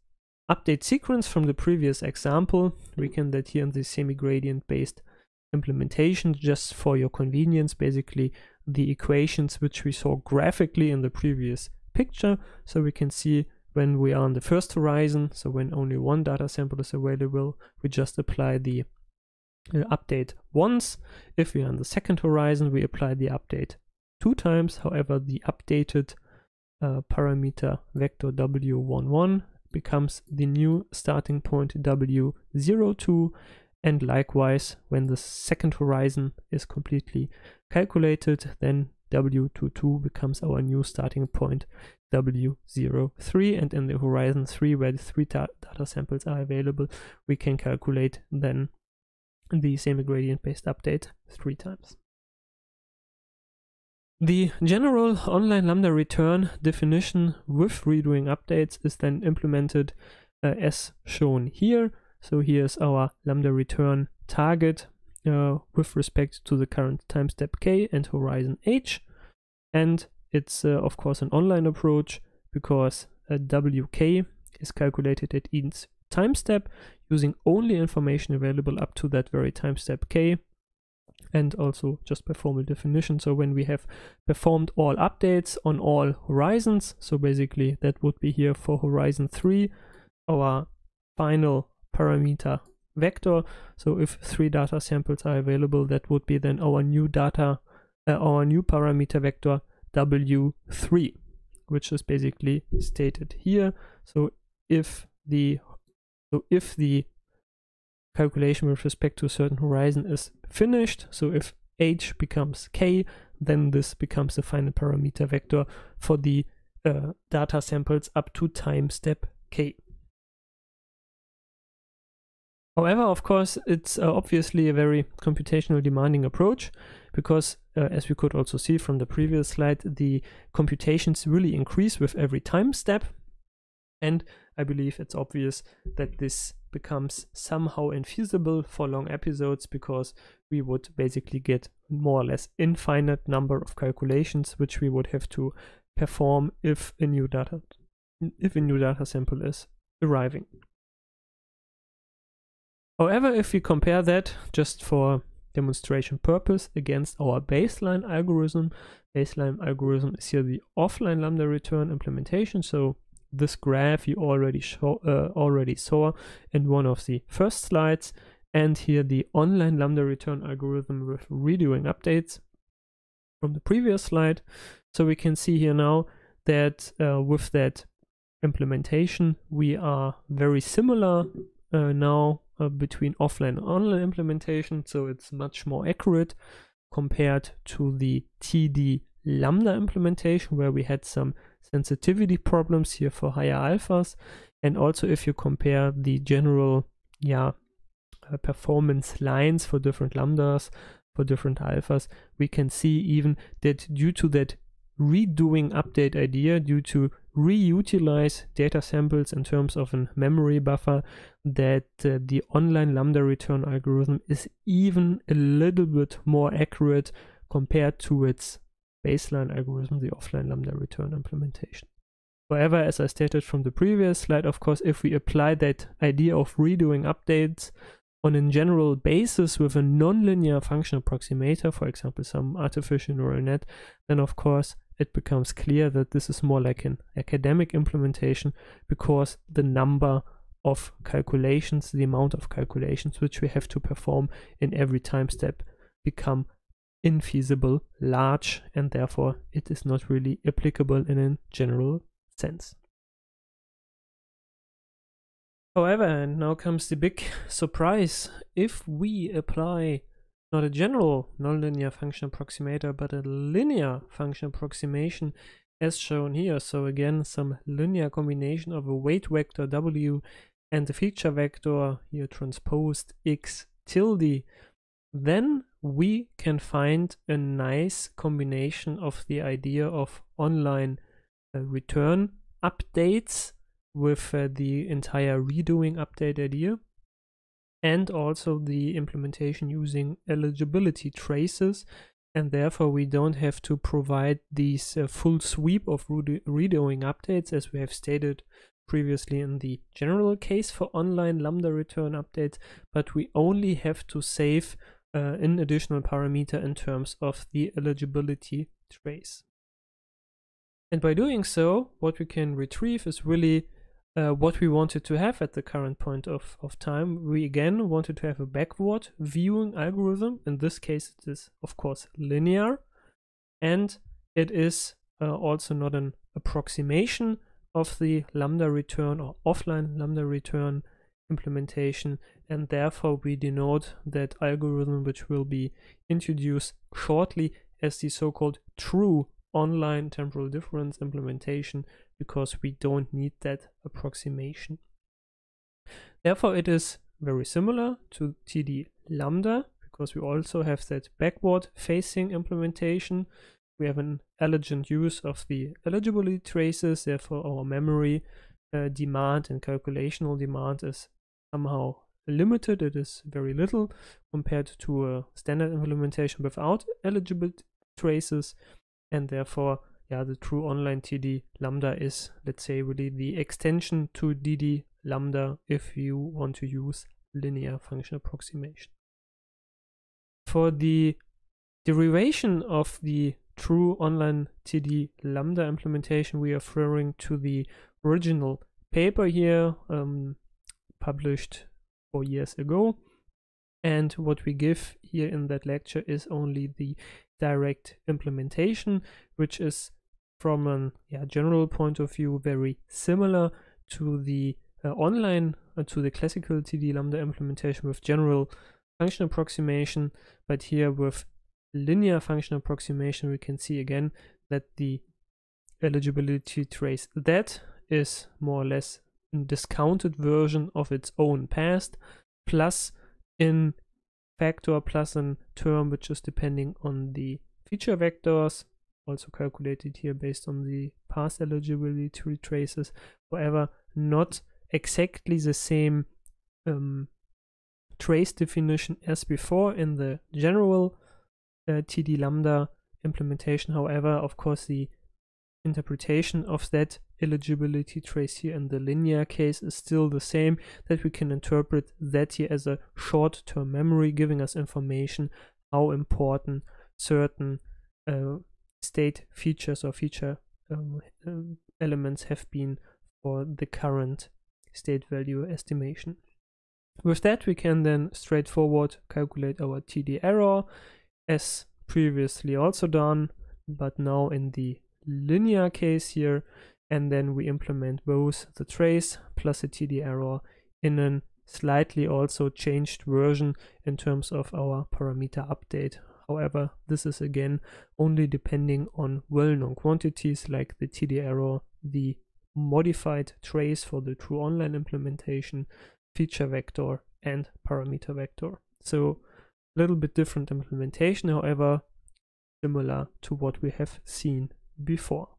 update sequence from the previous example. We can that here in the semi-gradient based implementation, just for your convenience, basically the equations which we saw graphically in the previous picture. So we can see when we are on the first horizon, so when only one data sample is available, we just apply the uh, update once. If we are on the second horizon, we apply the update two times. However, the updated uh, parameter vector W eleven becomes the new starting point W zero two, and likewise when the second horizon is completely calculated, then W twenty-two becomes our new starting point W zero three, and in the horizon three, where the three data samples are available, we can calculate then the semi-gradient based update three times. The general online lambda return definition with redoing updates is then implemented uh, as shown here. So here's our lambda return target uh, with respect to the current time step k and horizon h. And it's uh, of course an online approach, because uh, W K is calculated at each time step using only information available up to that very time step k, and also just by formal definition. So when we have performed all updates on all horizons, so basically that would be here for horizon three, our final parameter vector. So if three data samples are available, that would be then our new data, uh, our new parameter vector W three, which is basically stated here. So if the so if the calculation with respect to a certain horizon is finished, so if h becomes k, then this becomes the final parameter vector for the uh, data samples up to time step k. However, of course, it's uh, obviously a very computational demanding approach, because uh, as we could also see from the previous slide, the computations really increase with every time step. And I believe it's obvious that this becomes somehow infeasible for long episodes, because we would basically get more or less infinite number of calculations which we would have to perform if a new data if a new data sample is arriving. However, if we compare that, just for demonstration purpose, against our baseline algorithm, baseline algorithm is here the offline lambda return implementation. So this graph you already show, uh, already saw in one of the first slides, and here the online lambda return algorithm with redoing updates from the previous slide. So we can see here now that uh, with that implementation we are very similar uh, now uh, between offline and online implementation, so it's much more accurate compared to the T D lambda implementation, where we had some sensitivity problems here for higher alphas. And also if you compare the general yeah uh, performance lines for different lambdas, for different alphas, we can see even that due to that redoing update idea, due to reutilize data samples in terms of a memory buffer, that uh, the online lambda return algorithm is even a little bit more accurate compared to its baseline algorithm, the offline lambda return implementation. However, as I stated from the previous slide, of course, if we apply that idea of redoing updates on a general basis with a nonlinear function approximator, for example, some artificial neural net, then of course it becomes clear that this is more like an academic implementation, because the number of calculations, the amount of calculations which we have to perform in every time step become infeasible large, and therefore it is not really applicable in a general sense. However, and now comes the big surprise, if we apply not a general nonlinear function approximator but a linear function approximation as shown here, so again some linear combination of a weight vector W and the feature vector here transposed x tilde, then we can find a nice combination of the idea of online uh, return updates with uh, the entire redoing update idea, and also the implementation using eligibility traces, and therefore we don't have to provide these uh, full sweep of redoing updates as we have stated previously in the general case for online Lambda return updates, but we only have to save uh, an additional parameter in terms of the eligibility trace. And by doing so, what we can retrieve is really uh, what we wanted to have at the current point of, of time. We again wanted to have a backward viewing algorithm. In this case, it is of course linear, and it is uh, also not an approximation of the Lambda return or offline Lambda return implementation, and therefore we denote that algorithm, which will be introduced shortly, as the so-called true online temporal difference implementation, because we don't need that approximation. Therefore it is very similar to T D lambda, because we also have that backward facing implementation. We have an elegant use of the eligibility traces, therefore our memory uh, demand and calculational demand is somehow limited. It is very little compared to a standard implementation without eligible traces, and therefore yeah, the true online T D lambda is, let's say, really the extension to D D lambda if you want to use linear function approximation. For the derivation of the true online T D lambda implementation, we are referring to the original paper here, um, published four years ago. And what we give here in that lecture is only the direct implementation, which is from a yeah, general point of view very similar to the uh, online, uh, to the classical T D lambda implementation with general function approximation, but here with linear function approximation we can see again that the eligibility trace that is more or less a discounted version of its own past, plus in factor plus a term which is depending on the feature vectors, also calculated here based on the past eligibility traces, however not exactly the same um, trace definition as before in the general uh, T D lambda implementation. However, of course, the interpretation of that eligibility trace here in the linear case is still the same, that we can interpret that here as a short-term memory, giving us information how important certain uh, state features or feature um, um, elements have been for the current state value estimation. With that, we can then straightforward calculate our T D error as previously also done, but now in the linear case here, and then we implement both the trace plus the T D error in a slightly also changed version in terms of our parameter update. However, this is again only depending on well-known quantities like the T D error, the modified trace for the true online implementation, feature vector, and parameter vector. So a little bit different implementation, however similar to what we have seen before.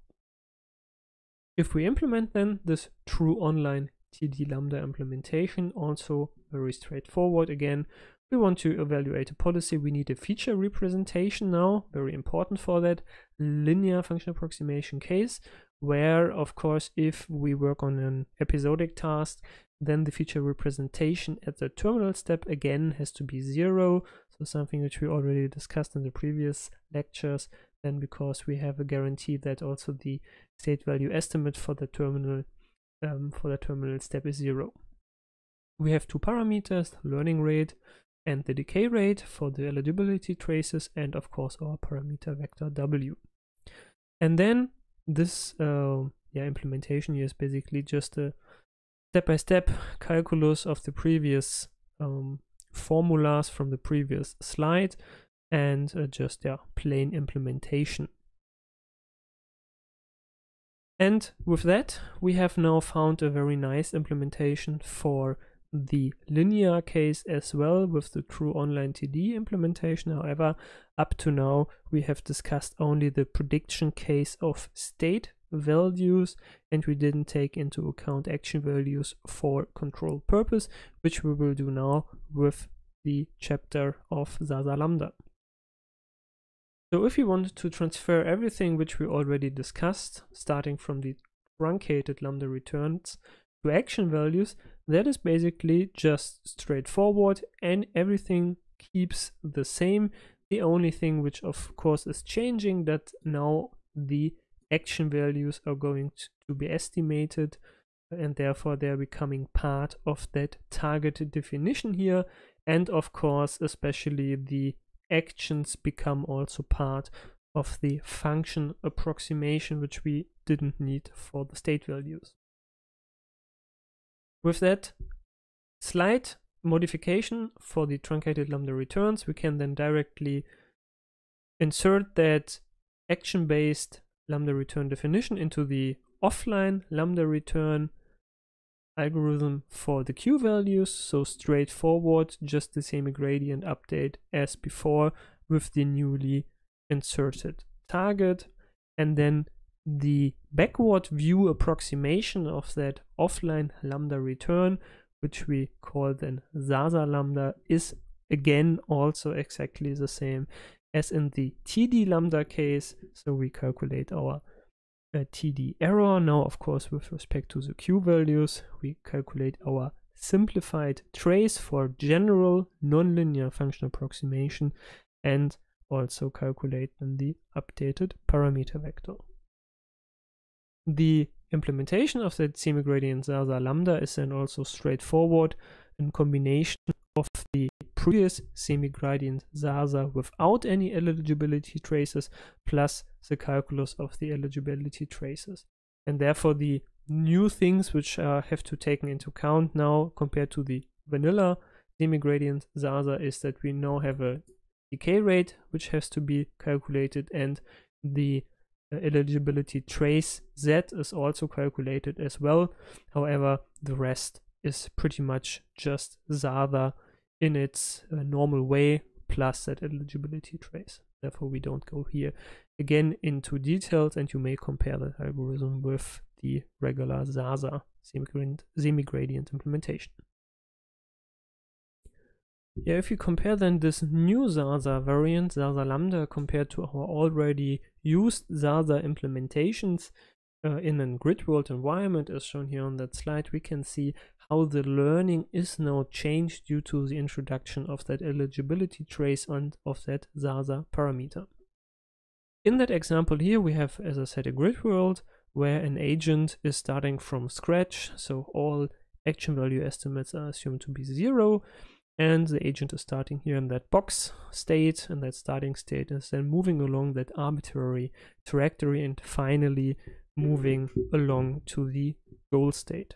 If we implement then this true online T D lambda implementation, also very straightforward again, we want to evaluate a policy. We need a feature representation now, very important for that linear function approximation case, where of course if we work on an episodic task, then the feature representation at the terminal step again has to be zero, so something which we already discussed in the previous lectures, then because we have a guarantee that also the state value estimate for the terminal um, for the terminal step is zero. We have two parameters, learning rate and the decay rate for the eligibility traces, and of course our parameter vector W. And then this uh, yeah, implementation here is basically just a step-by-step calculus of the previous um, formulas from the previous slide, and uh, just yeah, plain implementation. And with that, we have now found a very nice implementation for the linear case as well with the true online T D implementation. However, up to now we have discussed only the prediction case of state values, and we didn't take into account action values for control purpose, which we will do now with the chapter of Zaza Lambda. So if we want to transfer everything which we already discussed, starting from the truncated lambda returns to action values, that is basically just straightforward and everything keeps the same. The only thing which of course is changing, that now the action values are going to be estimated and therefore they're becoming part of that targeted definition here. And of course, especially the actions become also part of the function approximation, which we didn't need for the state values. With that slight modification for the truncated lambda returns, we can then directly insert that action-based lambda return definition into the offline lambda return algorithm for the Q values. So straightforward, just the same gradient update as before with the newly inserted target, and then the backward view approximation of that offline lambda return, which we call then Zaza lambda, is again also exactly the same as in the T D lambda case. So we calculate our uh, T D error. Now, of course, with respect to the Q values, we calculate our simplified trace for general nonlinear function approximation and also calculate then the updated parameter vector. The implementation of that semi-gradient Zaza lambda is then also straightforward in combination of the previous semi-gradient Zaza without any eligibility traces plus the calculus of the eligibility traces. And therefore the new things which uh, have to taken into account now compared to the vanilla semi-gradient Zaza is that we now have a decay rate which has to be calculated, and the uh, eligibility trace Z is also calculated as well. However, the rest is pretty much just Zaza in its uh, normal way plus that eligibility trace. Therefore, we don't go here again into details, and you may compare that algorithm with the regular Zaza semi-gradient, semi-gradient implementation. Yeah, if you compare then this new Zaza variant, Zaza lambda, compared to our already used Zaza implementations uh, in a grid world environment as shown here on that slide, we can see how the learning is now changed due to the introduction of that eligibility trace and of that Zaza parameter. In that example here, we have, as I said, a grid world where an agent is starting from scratch, so all action value estimates are assumed to be zero. And the agent is starting here in that box state, and that starting state is then moving along that arbitrary trajectory and finally moving along to the goal state.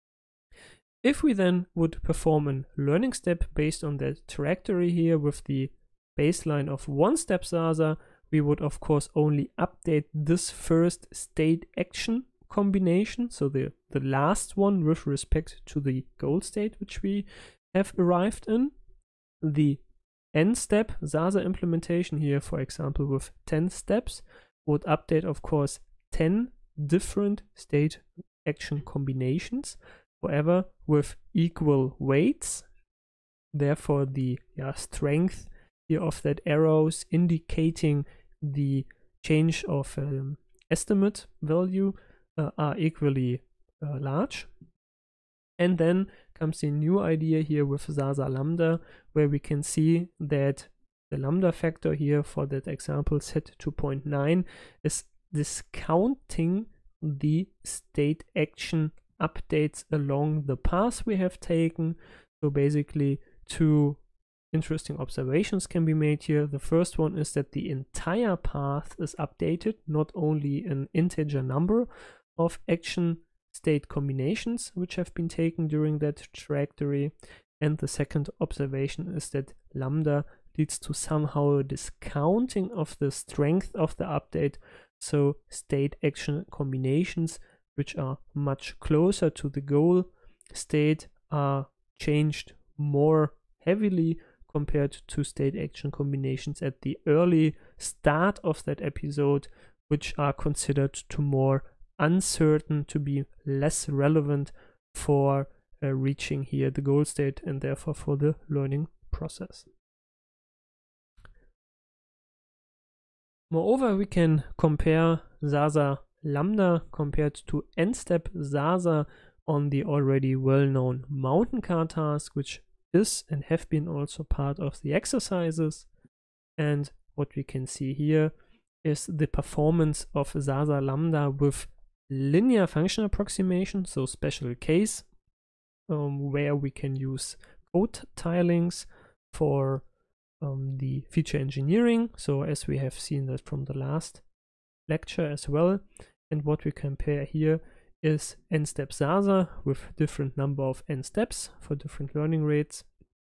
If we then would perform a learning step based on that trajectory here with the baseline of one step Zaza, we would of course only update this first state action combination, so the, the last one with respect to the goal state which we have arrived in. The n step Zaza implementation here, for example, with ten steps, would update of course ten different state action combinations, however with equal weights. Therefore the yeah, strength here of that arrows indicating the change of um, estimate value uh, are equally uh, large. And then comes the new idea here with Zaza lambda, where we can see that the lambda factor here for that example set to zero point nine is discounting the state action updates along the path we have taken. So basically two interesting observations can be made here. The first one is that the entire path is updated, not only an integer number of action state combinations which have been taken during that trajectory. And the second observation is that lambda leads to somehow a discounting of the strength of the update. So state action combinations which are much closer to the goal state are changed more heavily compared to state action combinations at the early start of that episode, which are considered to more uncertain, to be less relevant for uh, reaching here the goal state and therefore for the learning process. Moreover, we can compare Zaza Lambda compared to n-step Zaza on the already well-known mountain car task, which is and have been also part of the exercises. And what we can see here is the performance of Zaza Lambda with linear function approximation, so special case um, where we can use code tilings for um, the feature engineering. So as we have seen that from the last lecture as well. And what we compare here is n-step Zaza with different number of n steps for different learning rates,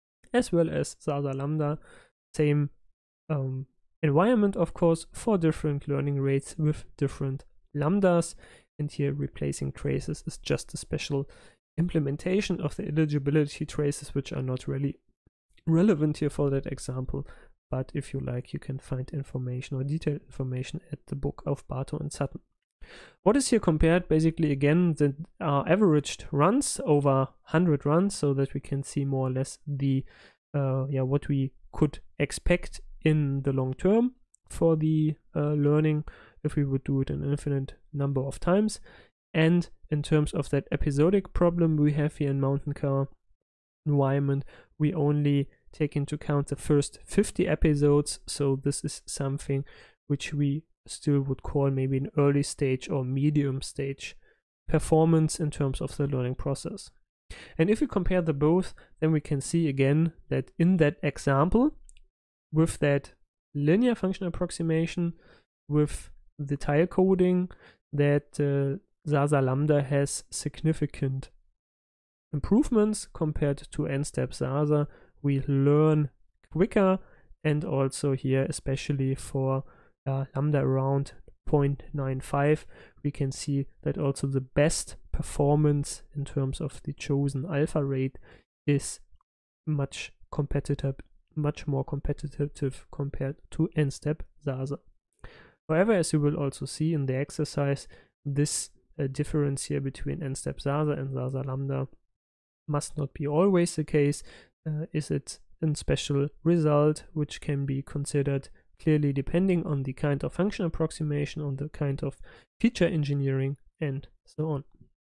as well as Zaza Lambda, same um, environment of course, for different learning rates with different lambdas. And here replacing traces is just a special implementation of the eligibility traces, which are not really relevant here for that example. But if you like, you can find information or detailed information at the book of Bartow and Sutton. What is here compared? Basically, again, the uh, averaged runs over one hundred runs, so that we can see more or less the uh, yeah what we could expect in the long term for the uh, learning if we would do it an infinite number of times. And in terms of that episodic problem we have here in mountain car environment, we only take into account the first fifty episodes, so this is something which we still would call maybe an early stage or medium stage performance in terms of the learning process. And if we compare the both, then we can see again that in that example, with that linear function approximation, with the tile coding, that uh, Zaza Lambda has significant improvements compared to n-step Zaza. We learn quicker, and also here, especially for uh, lambda around zero point nine five, we can see that also the best performance in terms of the chosen alpha rate is much competitive, much more competitive compared to n-step Zaza. However, as you will also see in the exercise, this uh, difference here between n-step Zaza and Zaza Lambda must not be always the case. Uh, is it a special result which can be considered clearly depending on the kind of function approximation, on the kind of feature engineering, and so on.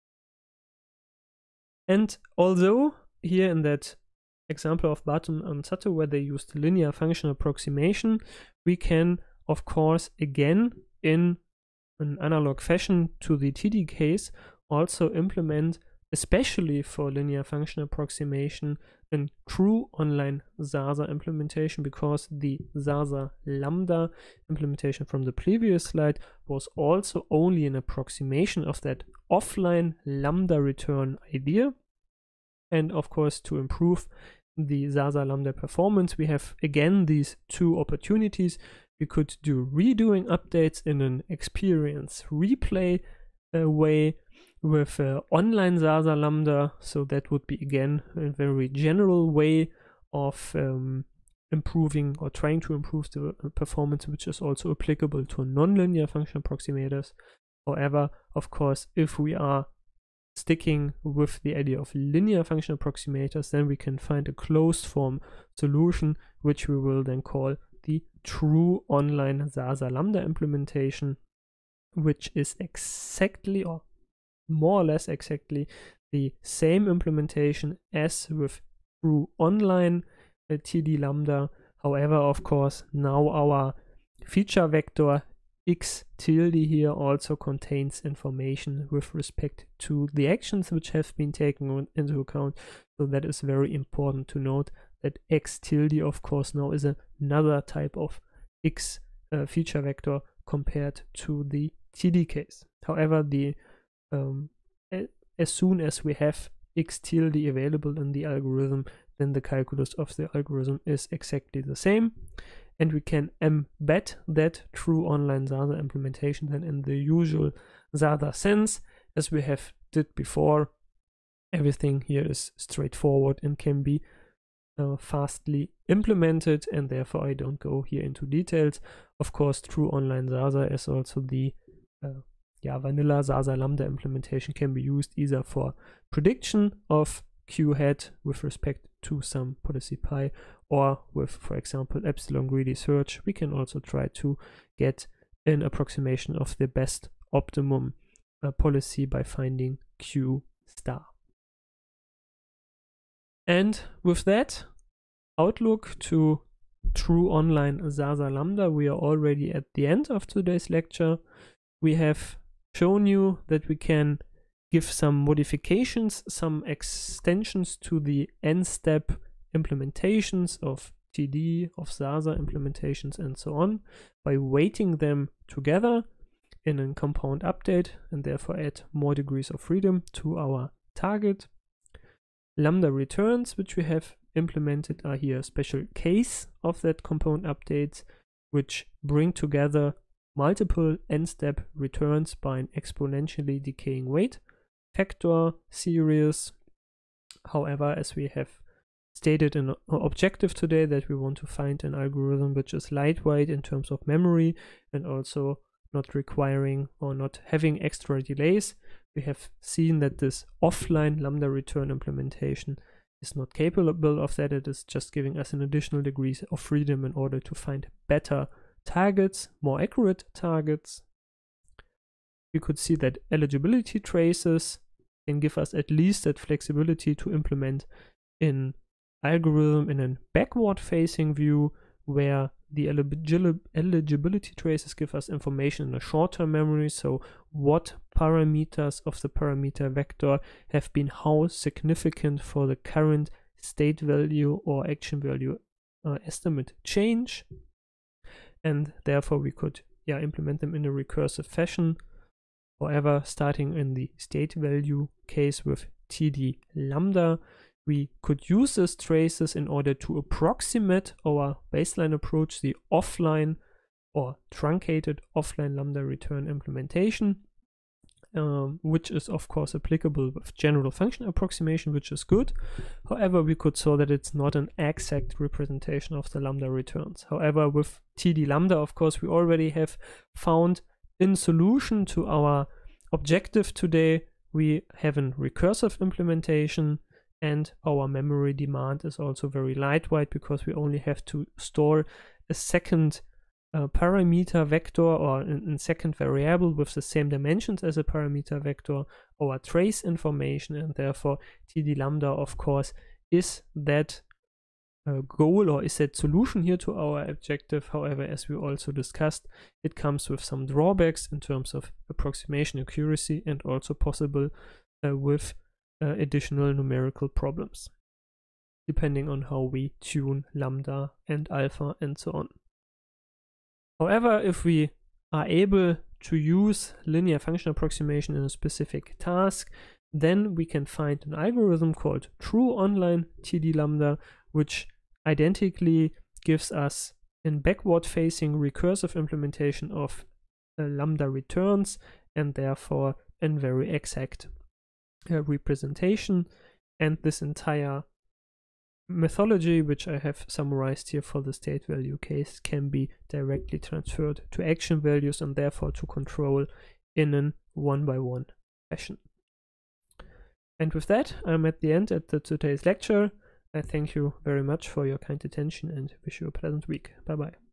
And although here in that example of Bartow and Sutton where they used linear function approximation, we can of course again in an analog fashion to the T D case also implement, especially for linear function approximation, a true online Zaza implementation, because the Zaza Lambda implementation from the previous slide was also only an approximation of that offline Lambda return idea. And of course, to improve the Zaza Lambda performance, we have again these two opportunities. We could do redoing updates in an experience replay uh, way with uh, online Zaza Lambda, so that would be again a very general way of um, improving or trying to improve the performance, which is also applicable to nonlinear function approximators. However, of course, if we are sticking with the idea of linear function approximators, then we can find a closed form solution, which we will then call the true online Zaza Lambda implementation, which is exactly or more or less exactly the same implementation as with true online uh, T D Lambda. However, of course, now our feature vector x tilde here also contains information with respect to the actions which have been taken into account. So that is very important to note, that x tilde of course now is another type of x uh, feature vector compared to the T D case. However, the Um, as soon as we have x tilde available in the algorithm, then the calculus of the algorithm is exactly the same, and we can embed that true online Zaza implementation then in the usual Zaza sense, as we have did before. Everything here is straightforward and can be uh, fastly implemented, and therefore I don't go here into details. Of course, true online Zaza is also the uh, Yeah, vanilla Zaza Lambda implementation can be used either for prediction of Q hat with respect to some policy pi, or with, for example, epsilon greedy search. We can also try to get an approximation of the best optimum uh, policy by finding Q star. And with that outlook to true online Zaza Lambda, we are already at the end of today's lecture. We have shown you that we can give some modifications, some extensions to the n-step implementations of T D, of Zaza implementations, and so on by weighting them together in a compound update, and therefore add more degrees of freedom to our target. Lambda returns, which we have implemented, are here a special case of that compound updates, which bring together multiple n-step returns by an exponentially decaying weight factor series. However, as we have stated in our objective today, that we want to find an algorithm which is lightweight in terms of memory and also not requiring or not having extra delays, we have seen that this offline Lambda return implementation is not capable of that. It is just giving us an additional degree of freedom in order to find better targets, more accurate targets. We could see that eligibility traces can give us at least that flexibility to implement an algorithm in a backward facing view, where the eligibility traces give us information in a short-term memory, so what parameters of the parameter vector have been how significant for the current state value or action value uh, estimate change, and therefore we could yeah implement them in a recursive fashion. However, starting in the state value case with T D lambda, we could use these traces in order to approximate our baseline approach, the offline or truncated offline lambda return implementation, um, which is of course applicable with general function approximation, which is good. However, we could show that it's not an exact representation of the lambda returns. However, with T D lambda, of course, we already have found in solution to our objective today, we have a recursive implementation, and our memory demand is also very lightweight because we only have to store a second uh, parameter vector or a, a second variable with the same dimensions as a parameter vector, our trace information, and therefore T D lambda, of course, is that uh, goal or is that solution here to our objective. However, as we also discussed, it comes with some drawbacks in terms of approximation accuracy and also possible uh, with Uh, additional numerical problems, depending on how we tune lambda and alpha and so on. However, if we are able to use linear function approximation in a specific task, then we can find an algorithm called true online T D lambda, which identically gives us a backward facing recursive implementation of uh, lambda returns, and therefore a very exact Uh, representation. And this entire methodology, which I have summarized here for the state value case, can be directly transferred to action values and therefore to control in an one by one fashion. And with that, I'm at the end at the today's lecture. I thank you very much for your kind attention and wish you a pleasant week. Bye bye.